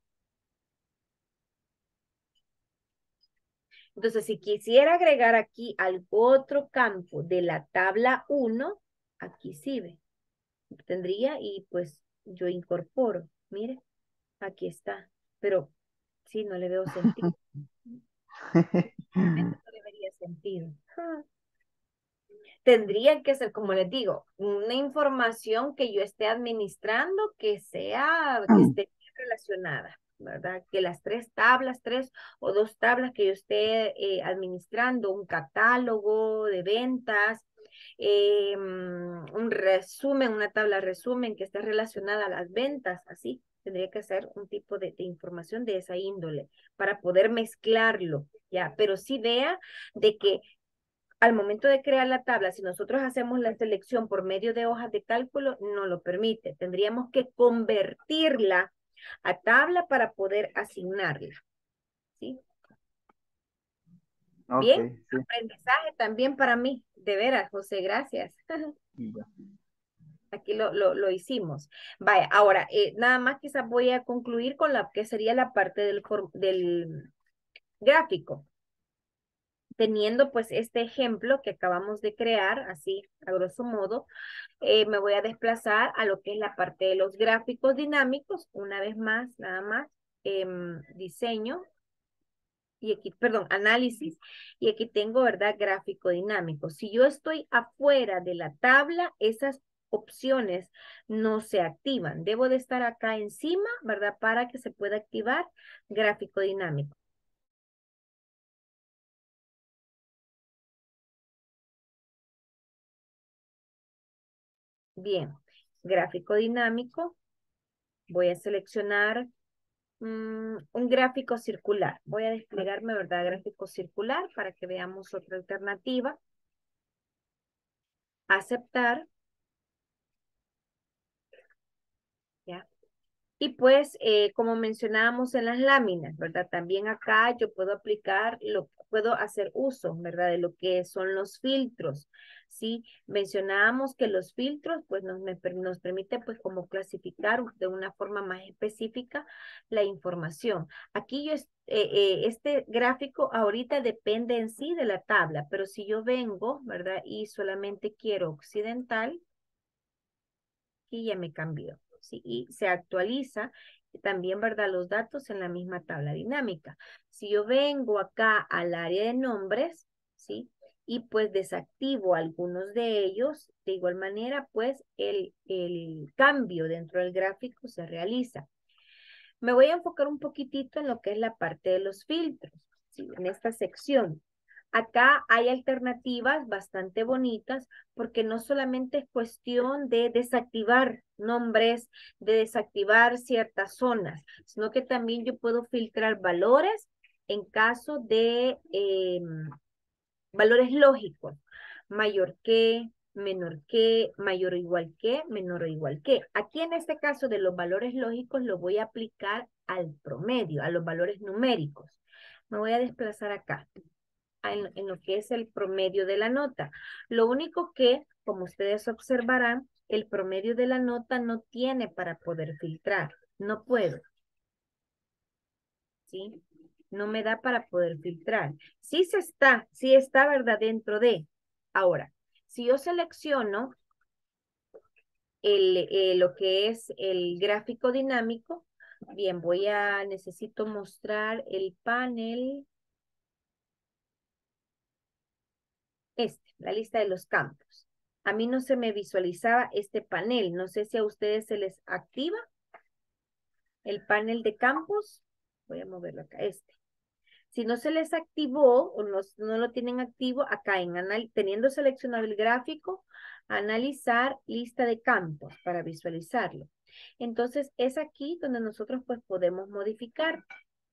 S1: Entonces, si quisiera agregar aquí algún otro campo de la tabla uno, aquí sí ve. Tendría y pues yo incorporo. Mire, aquí está. Pero sí, no le veo sentido. Realmente no le vería sentido. Ah. Tendría que ser, como les digo, una información que yo esté administrando que sea, que esté bien relacionada, ¿verdad? Que las tres tablas, tres o dos tablas que yo esté eh, administrando, un catálogo de ventas, eh, mm, un resumen, una tabla resumen que esté relacionada a las ventas, así. Tendría que ser un tipo de, de información de esa índole para poder mezclarlo, ¿ya? Pero sí vea de que al momento de crear la tabla, si nosotros hacemos la selección por medio de hojas de cálculo, no lo permite. Tendríamos que convertirla a tabla para poder asignarla. ¿Sí?
S4: Ok,
S1: Bien,
S4: sí.
S1: aprendizaje también para mí. De veras, José, gracias.
S4: Ya.
S1: Aquí lo, lo, lo hicimos. Vaya, ahora, eh, nada más quizás voy a concluir con la que sería la parte del, del gráfico. Teniendo pues este ejemplo que acabamos de crear, así a grosso modo, eh, me voy a desplazar a lo que es la parte de los gráficos dinámicos, una vez más, nada más, em, diseño, y aquí, perdón, análisis, y aquí tengo, ¿verdad? Gráfico dinámico. Si yo estoy afuera de la tabla, esas opciones no se activan. Debo de estar acá encima, ¿verdad? Para que se pueda activar gráfico dinámico. Bien, gráfico dinámico. Voy a seleccionar mm, un gráfico circular. Voy a desplegarme, ¿verdad? Gráfico circular para que veamos otra alternativa. Aceptar. ¿Ya? Y pues, eh, como mencionábamos en las láminas, ¿verdad? También acá yo puedo aplicar, lo, puedo hacer uso, ¿verdad? De lo que son los filtros, ¿sí? Mencionábamos que los filtros, pues, nos, me, nos permite, pues, como clasificar de una forma más específica la información. Aquí yo, eh, eh, este gráfico ahorita depende en sí de la tabla, pero si yo vengo, ¿verdad? Y solamente quiero occidental, y ya me cambió. ¿Sí? Y se actualiza también, ¿verdad? Los datos en la misma tabla dinámica. Si yo vengo acá al área de nombres, ¿sí? Y pues desactivo algunos de ellos, de igual manera, pues el, el cambio dentro del gráfico se realiza. Me voy a enfocar un poquitito en lo que es la parte de los filtros, ¿sí? En esta sección. Acá hay alternativas bastante bonitas porque no solamente es cuestión de desactivar nombres, de desactivar ciertas zonas, sino que también yo puedo filtrar valores en caso de eh, valores lógicos, mayor que, menor que, mayor o igual que, menor o igual que. Aquí en este caso de los valores lógicos lo voy a aplicar al promedio, a los valores numéricos. Me voy a desplazar acá en, en lo que es el promedio de la nota. Lo único que, como ustedes observarán, el promedio de la nota no tiene para poder filtrar. No puedo. ¿Sí? No me da para poder filtrar. Sí se está, sí está, ¿verdad? Dentro de. Ahora, si yo selecciono el, eh, lo que es el gráfico dinámico, bien, voy a, necesito mostrar el panel. Este, la lista de los campos. A mí no se me visualizaba este panel. No sé si a ustedes se les activa el panel de campos. Voy a moverlo acá, este. Si no se les activó o no, no lo tienen activo, acá en anal, teniendo seleccionado el gráfico, analizar lista de campos para visualizarlo. Entonces es aquí donde nosotros pues podemos modificar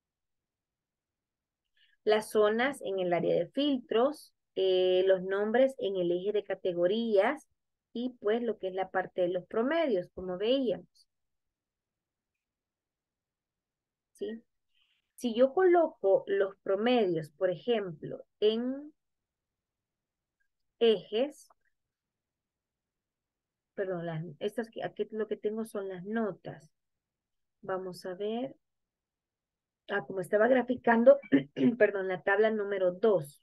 S1: las zonas en el área de filtros, eh, los nombres en el eje de categorías y pues lo que es la parte de los promedios, como veíamos. ¿Sí? Si yo coloco los promedios, por ejemplo, en ejes, perdón, las, estas, aquí lo que tengo son las notas. Vamos a ver. Ah, como estaba graficando, perdón, la tabla número dos.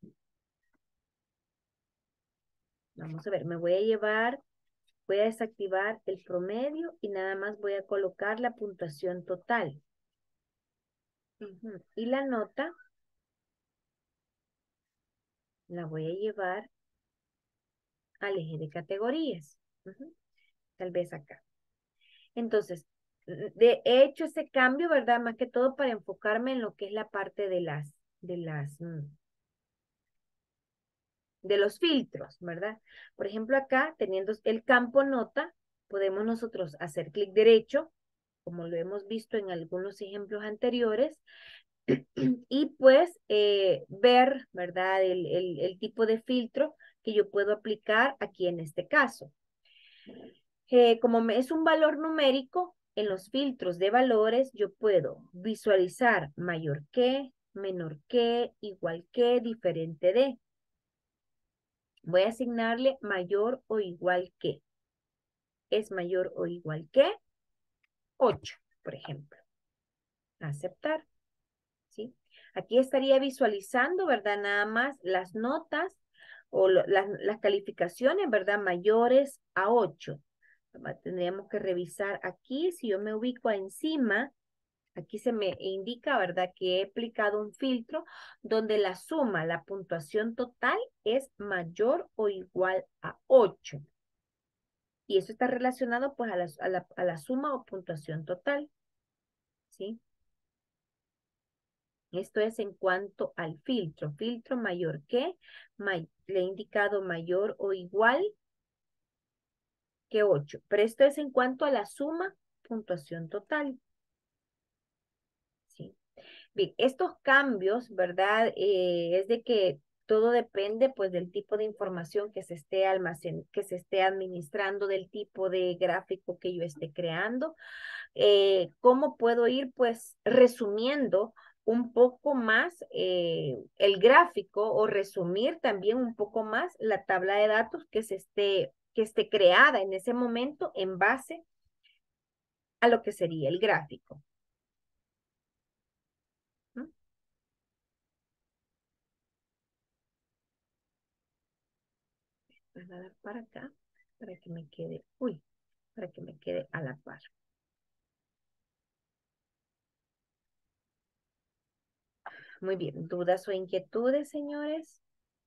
S1: Vamos a ver, me voy a llevar, voy a desactivar el promedio y nada más voy a colocar la puntuación total. Uh-huh. Y la nota la voy a llevar al eje de categorías. Uh-huh. Tal vez acá. Entonces, de hecho ese cambio, ¿verdad? Más que todo para enfocarme en lo que es la parte de las, de las, de los filtros, ¿verdad? Por ejemplo, acá, teniendo el campo nota, podemos nosotros hacer clic derecho, como lo hemos visto en algunos ejemplos anteriores, y pues eh, ver, ¿verdad? El, el, el tipo de filtro que yo puedo aplicar aquí en este caso. Eh, como me, es un valor numérico, en los filtros de valores yo puedo visualizar mayor que, menor que, igual que, diferente de. Voy a asignarle mayor o igual que. Es mayor o igual que ocho, por ejemplo. Aceptar. ¿Sí? Aquí estaría visualizando, ¿verdad? Nada más las notas o lo, las, las calificaciones, ¿verdad? Mayores a ocho. Tendríamos que revisar aquí, si yo me ubico encima, aquí se me indica, ¿verdad? Que he aplicado un filtro donde la suma, la puntuación total es mayor o igual a ocho. Y eso está relacionado pues a la, a la, a la suma o puntuación total. ¿Sí? Esto es en cuanto al filtro. Filtro mayor que, may, le he indicado mayor o igual que ocho. Pero esto es en cuanto a la suma, puntuación total. ¿Sí? Bien, estos cambios, ¿verdad? Eh, es de que todo depende pues del tipo de información que se esté almacen que se esté administrando, del tipo de gráfico que yo esté creando. Eh, ¿cómo puedo ir pues resumiendo un poco más eh, el gráfico o resumir también un poco más la tabla de datos que se esté, que esté creada en ese momento en base a lo que sería el gráfico? ¿Mm? Voy a dar para acá para que me quede, uy, para que me quede a la par. Muy bien, ¿dudas o inquietudes, señores?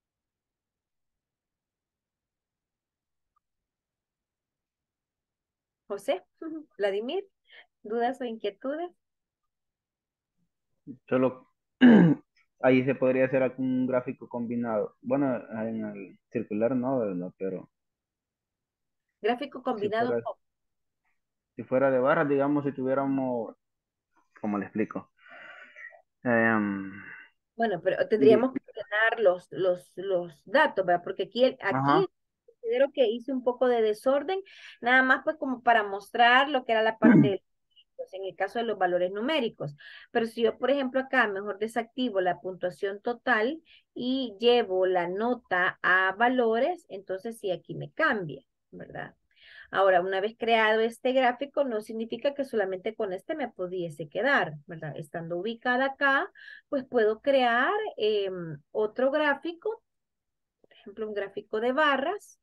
S1: José, Vladimir, ¿dudas o inquietudes?
S4: Solo ahí se podría hacer algún gráfico combinado. Bueno, en el circular no, ¿verdad? Pero
S1: Gráfico
S4: si
S1: combinado
S4: fuera,
S1: con,
S4: si fuera de barras, digamos, si tuviéramos, ¿cómo le explico? Em,
S1: bueno, pero
S4: di-
S1: tendríamos que ordenar los, los, los datos, ¿verdad? Porque aquí, el-
S4: ajá,
S1: aquí considero que hice un poco de desorden, nada más pues como para mostrar lo que era la parte del pues, en el caso de los valores numéricos. Pero si yo, por ejemplo, acá mejor desactivo la puntuación total y llevo la nota a valores, entonces sí aquí me cambia, ¿verdad? Ahora, una vez creado este gráfico, no significa que solamente con este me pudiese quedar, ¿verdad? Estando ubicada acá, pues puedo crear em, otro gráfico, por ejemplo, un gráfico de barras,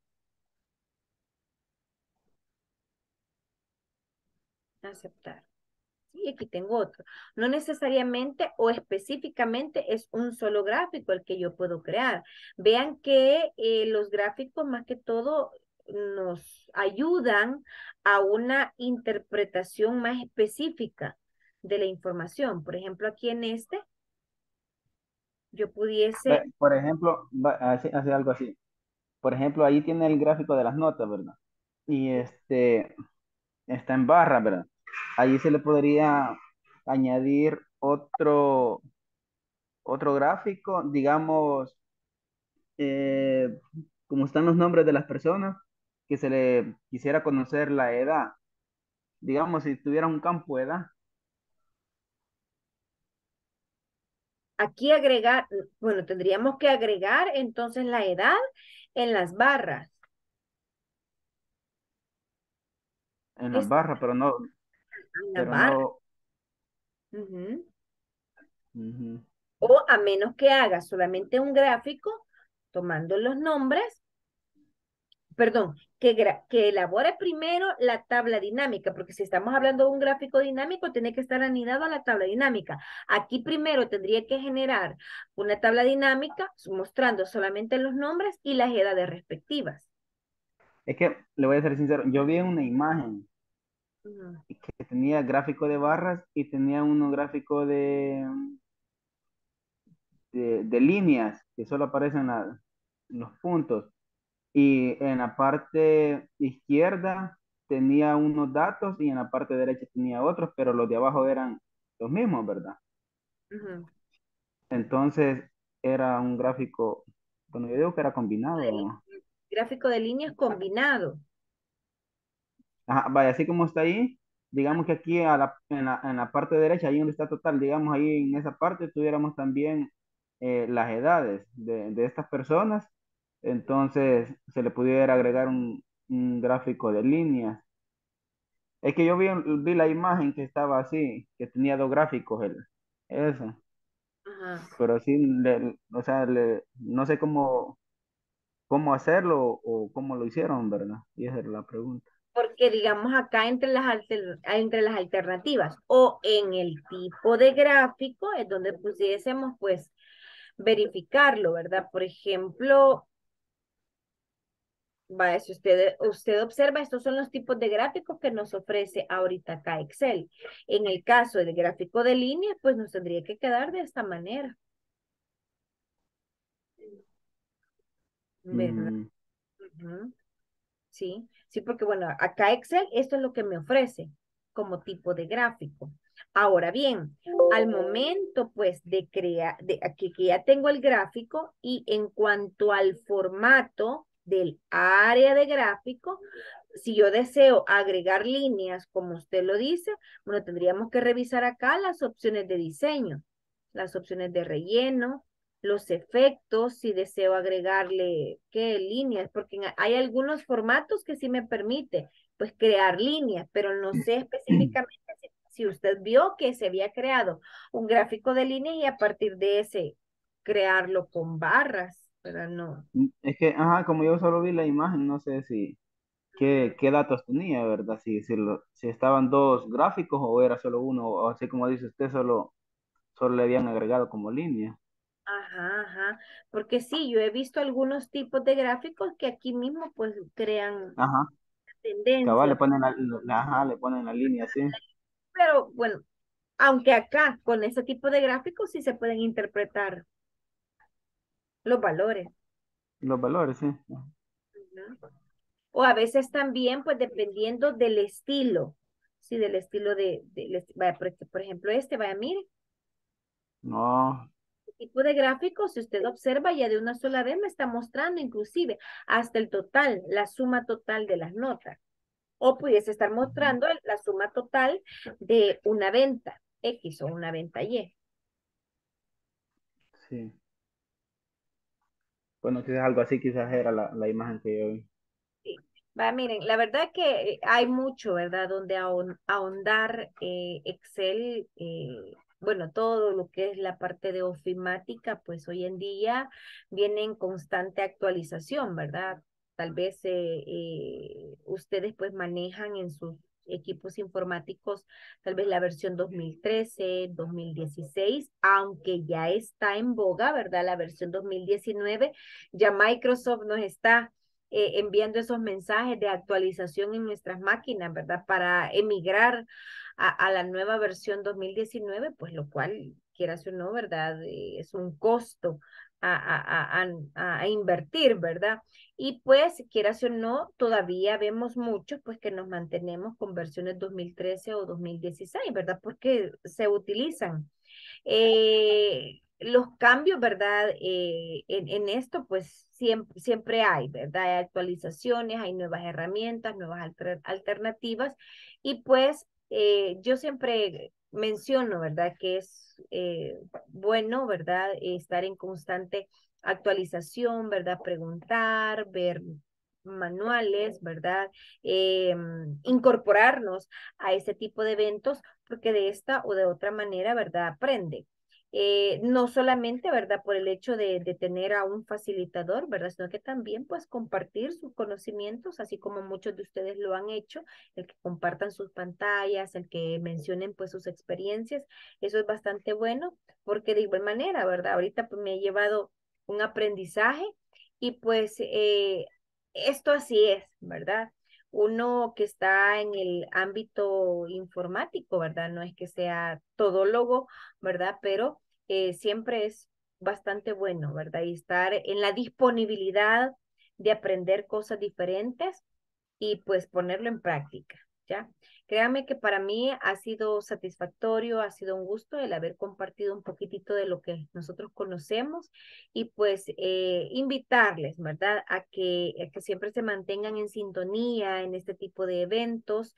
S1: aceptar. Y aquí tengo otro. No necesariamente o específicamente es un solo gráfico el que yo puedo crear. Vean que eh, los gráficos más que todo nos ayudan a una interpretación más específica de la información. Por ejemplo, aquí en este, yo
S4: ve,
S1: pudiese,
S4: por ejemplo, va- hace, hace algo así. Por ejemplo, ahí tiene el gráfico de las notas, ¿verdad? Y este está en barra, ¿verdad? Ahí se le podría añadir otro, otro gráfico, digamos, eh, como están los nombres de las personas, que se le quisiera conocer la edad. Digamos, si tuviera un campo de edad
S1: aquí agregar, bueno, tendríamos que agregar entonces la edad en las barras.
S4: en las
S1: Es
S4: barras, pero no,
S1: en la
S4: pero
S1: barra.
S4: no.
S1: Ujú.
S4: Ujú.
S1: O a menos que haga solamente un gráfico tomando los nombres, perdón, que, gra- que elabore primero la tabla dinámica, porque si estamos hablando de un gráfico dinámico, tiene que estar anidado a la tabla dinámica. Aquí primero tendría que generar una tabla dinámica mostrando solamente los nombres y las edades respectivas.
S4: Es que le voy a ser sincero, yo vi una imagen
S1: Ujú,
S4: que tenía gráfico de barras y tenía uno gráfico de, de, de líneas que solo aparecen la- los puntos. Y en la parte izquierda tenía unos datos y en la parte derecha tenía otros, pero los de abajo eran los mismos, ¿verdad?
S1: ujú.
S4: Entonces era un gráfico, bueno, yo digo que era combinado.
S1: Gráfico de líneas combinado.
S4: Ajá, vaya, así como está ahí, digamos que aquí a la- en la, en la parte derecha, ahí donde está total, digamos ahí en esa parte tuviéramos también eh, las edades de, de estas personas, entonces se le pudiera agregar un, un gráfico de líneas. Es que yo vi, vi la imagen que estaba así, que tenía dos gráficos, el, eso,
S1: Ajá.
S4: pero sí, le- o sea, le- no sé cómo, cómo hacerlo o cómo lo hicieron, ¿verdad? Y esa era la pregunta.
S1: Porque digamos acá entre las, alter- entre las alternativas o en el tipo de gráfico es donde pudiésemos pues verificarlo, ¿verdad? Por ejemplo, vaya, si usted, usted observa, estos son los tipos de gráficos que nos ofrece ahorita acá Excel. En el caso del gráfico de línea, pues nos tendría que quedar de esta manera, ¿verdad?
S4: Mm,
S1: Ujú. Sí, sí, porque bueno, acá Excel, esto es lo que me ofrece como tipo de gráfico. Ahora bien, al momento pues de crear, de aquí que ya tengo el gráfico y en cuanto al formato del área de gráfico, si yo deseo agregar líneas, como usted lo dice, bueno, tendríamos que revisar acá las opciones de diseño, las opciones de relleno, los efectos, si deseo agregarle qué líneas, porque hay algunos formatos que sí me permite, pues crear líneas, pero no sé específicamente si, si usted vio que se había creado un gráfico de línea y a partir de ese crearlo con barras, pero no.
S4: es que, ajá, como yo solo vi la imagen, no sé si, qué, qué datos tenía, ¿verdad? Si, si, lo- si estaban dos gráficos o era solo uno, o así como dice usted, solo, solo le habían agregado como línea.
S1: Ajá, ajá, porque sí, yo he visto algunos tipos de gráficos que aquí mismo pues crean
S4: Ajá, cabal, le
S1: tendencia,
S4: ponen la, la- ajá, le ponen la línea así.
S1: pero bueno. Aunque acá, con este tipo de gráficos, sí se pueden interpretar los valores.
S4: Los valores, sí.
S1: ¿No? O a veces también, pues dependiendo del estilo, sí, del estilo de, de- vaya, por, por ejemplo, este, vaya, mire,
S4: No,
S1: este tipo de gráficos, si usted observa ya de una sola vez me está mostrando inclusive hasta el total, la suma total de las notas. O pudiese estar mostrando la suma total de una venta X o una venta Y.
S4: sí. Bueno, quizás algo así, quizás era la, la imagen que yo vi.
S1: Sí. Va, miren, la verdad que hay mucho, ¿verdad? Donde ahon- ahondar eh, Excel, eh, bueno, todo lo que es la parte de ofimática, pues hoy en día viene en constante actualización, ¿verdad? Tal vez eh, eh, ustedes pues manejan en sus equipos informáticos tal vez la versión dos mil trece, dos mil dieciséis, aunque ya está en boga, ¿verdad? La versión dos mil diecinueve, ya Microsoft nos está eh, enviando esos mensajes de actualización en nuestras máquinas, ¿verdad? Para emigrar a, a la nueva versión dos mil diecinueve, pues lo cual, quieras o no, ¿verdad? Eh, es un costo a, a, a, a, a invertir, ¿verdad? Y pues, quieras o no, todavía vemos muchos, pues que nos mantenemos con versiones dos mil trece o dos mil dieciséis, ¿verdad? Porque se utilizan. Eh, los cambios, ¿verdad? Eh, en, en esto, pues siempre, siempre hay, ¿verdad? Hay actualizaciones, hay nuevas herramientas, nuevas alter- alternativas y pues eh, yo siempre menciono, ¿verdad? Que es eh, bueno, ¿verdad? Estar en constante actualización, ¿verdad? Preguntar, ver manuales, ¿verdad? Eh, incorporarnos a ese tipo de eventos porque de esta o de otra manera, ¿verdad? Aprende. Eh, no solamente, ¿verdad? Por el hecho de, de tener a un facilitador, ¿verdad? Sino que también, pues, compartir sus conocimientos, así como muchos de ustedes lo han hecho, el que compartan sus pantallas, el que mencionen, pues, sus experiencias. Eso es bastante bueno, porque de igual manera, ¿verdad? Ahorita, pues, me he llevado un aprendizaje y, pues, eh, esto así es, ¿verdad? Uno que está en el ámbito informático, ¿verdad? No es que sea todólogo, ¿verdad? Pero eh, siempre es bastante bueno, ¿verdad? Y estar en la disponibilidad de aprender cosas diferentes y pues ponerlo en práctica, ¿ya? Créanme que para mí ha sido satisfactorio, ha sido un gusto el haber compartido un poquitito de lo que nosotros conocemos y pues eh, invitarles, ¿verdad? A que, a que siempre se mantengan en sintonía en este tipo de eventos.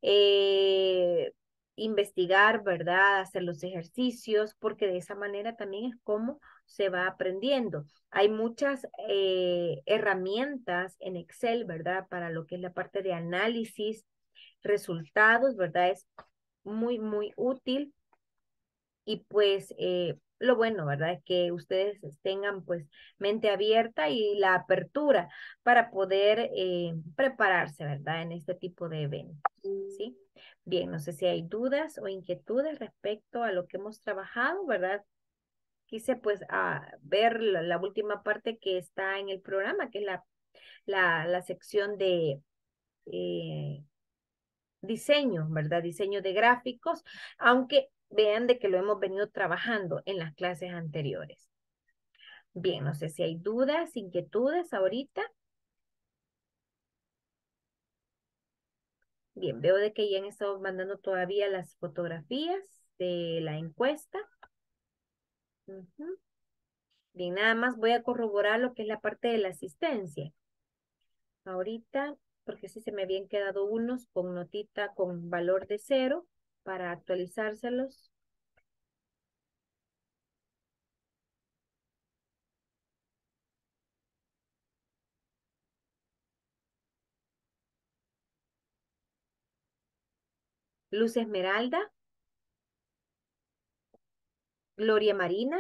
S1: Eh, investigar, ¿verdad? Hacer los ejercicios, porque de esa manera también es como se va aprendiendo. Hay muchas eh, herramientas en Excel, ¿verdad? Para lo que es la parte de análisis, resultados, ¿verdad? Es muy, muy útil y pues eh, lo bueno, ¿verdad? Es que ustedes tengan pues mente abierta y la apertura para poder eh, prepararse, ¿verdad? En este tipo de eventos, ¿sí? Bien, no sé si hay dudas o inquietudes respecto a lo que hemos trabajado, ¿verdad? Quise pues a ver la, la última parte que está en el programa, que es la, la, la sección de eh, diseño, ¿verdad? Diseño de gráficos, aunque vean de que lo hemos venido trabajando en las clases anteriores. Bien, no sé si hay dudas, inquietudes ahorita. Bien, veo de que ya han estado mandando todavía las fotografías de la encuesta. Ujú. Bien, nada más voy a corroborar lo que es la parte de la asistencia. Ahorita, porque sí se me habían quedado unos con notita con valor de cero para actualizárselos. Luz Esmeralda, Gloria Marina,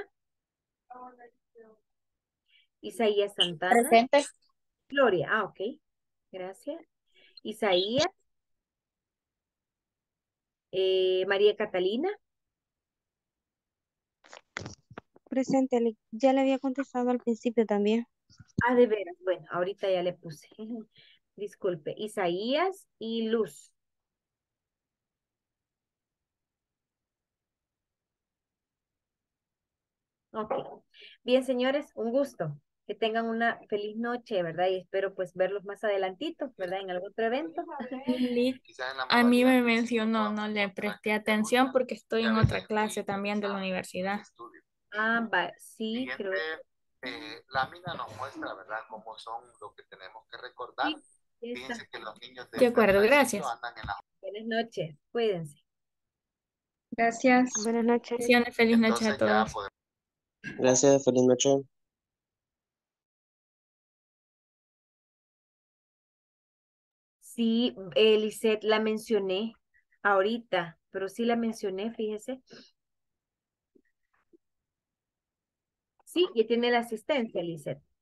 S1: Isaías Santana,
S7: Presente.
S1: Gloria, ah, ok, gracias. Isaías, eh, María Catalina,
S8: Presente, le- ya le había contestado al principio también.
S1: ah, de veras, bueno, ahorita ya le puse, disculpe, Isaías y Luz. Ok. Bien, señores, un gusto. Que tengan una feliz noche, ¿verdad? Y espero pues verlos más adelantito, ¿verdad? En algún otro evento.
S5: Lit- A mí me mencionó, no le presté atención porque estoy en otra clase también de la universidad.
S1: Ah, va, sí, creo que
S9: Eh, la mina nos muestra, ¿verdad?, cómo son lo que tenemos que recordar.
S1: sí. Ya está.
S9: Fíjense que los niños de
S5: De acuerdo,
S9: primer
S5: gracias.
S9: ciclo andan en la...
S1: Buenas noches. Cuídense.
S2: Gracias.
S8: Buenas noches.
S5: Bendiciones, feliz noche a
S9: Entonces ya
S5: todos.
S9: podemos...
S3: Gracias, feliz noche.
S1: Sí, eh, Lisette, la mencioné ahorita, pero sí la mencioné, fíjese. Sí, y tiene la asistencia, Lisette.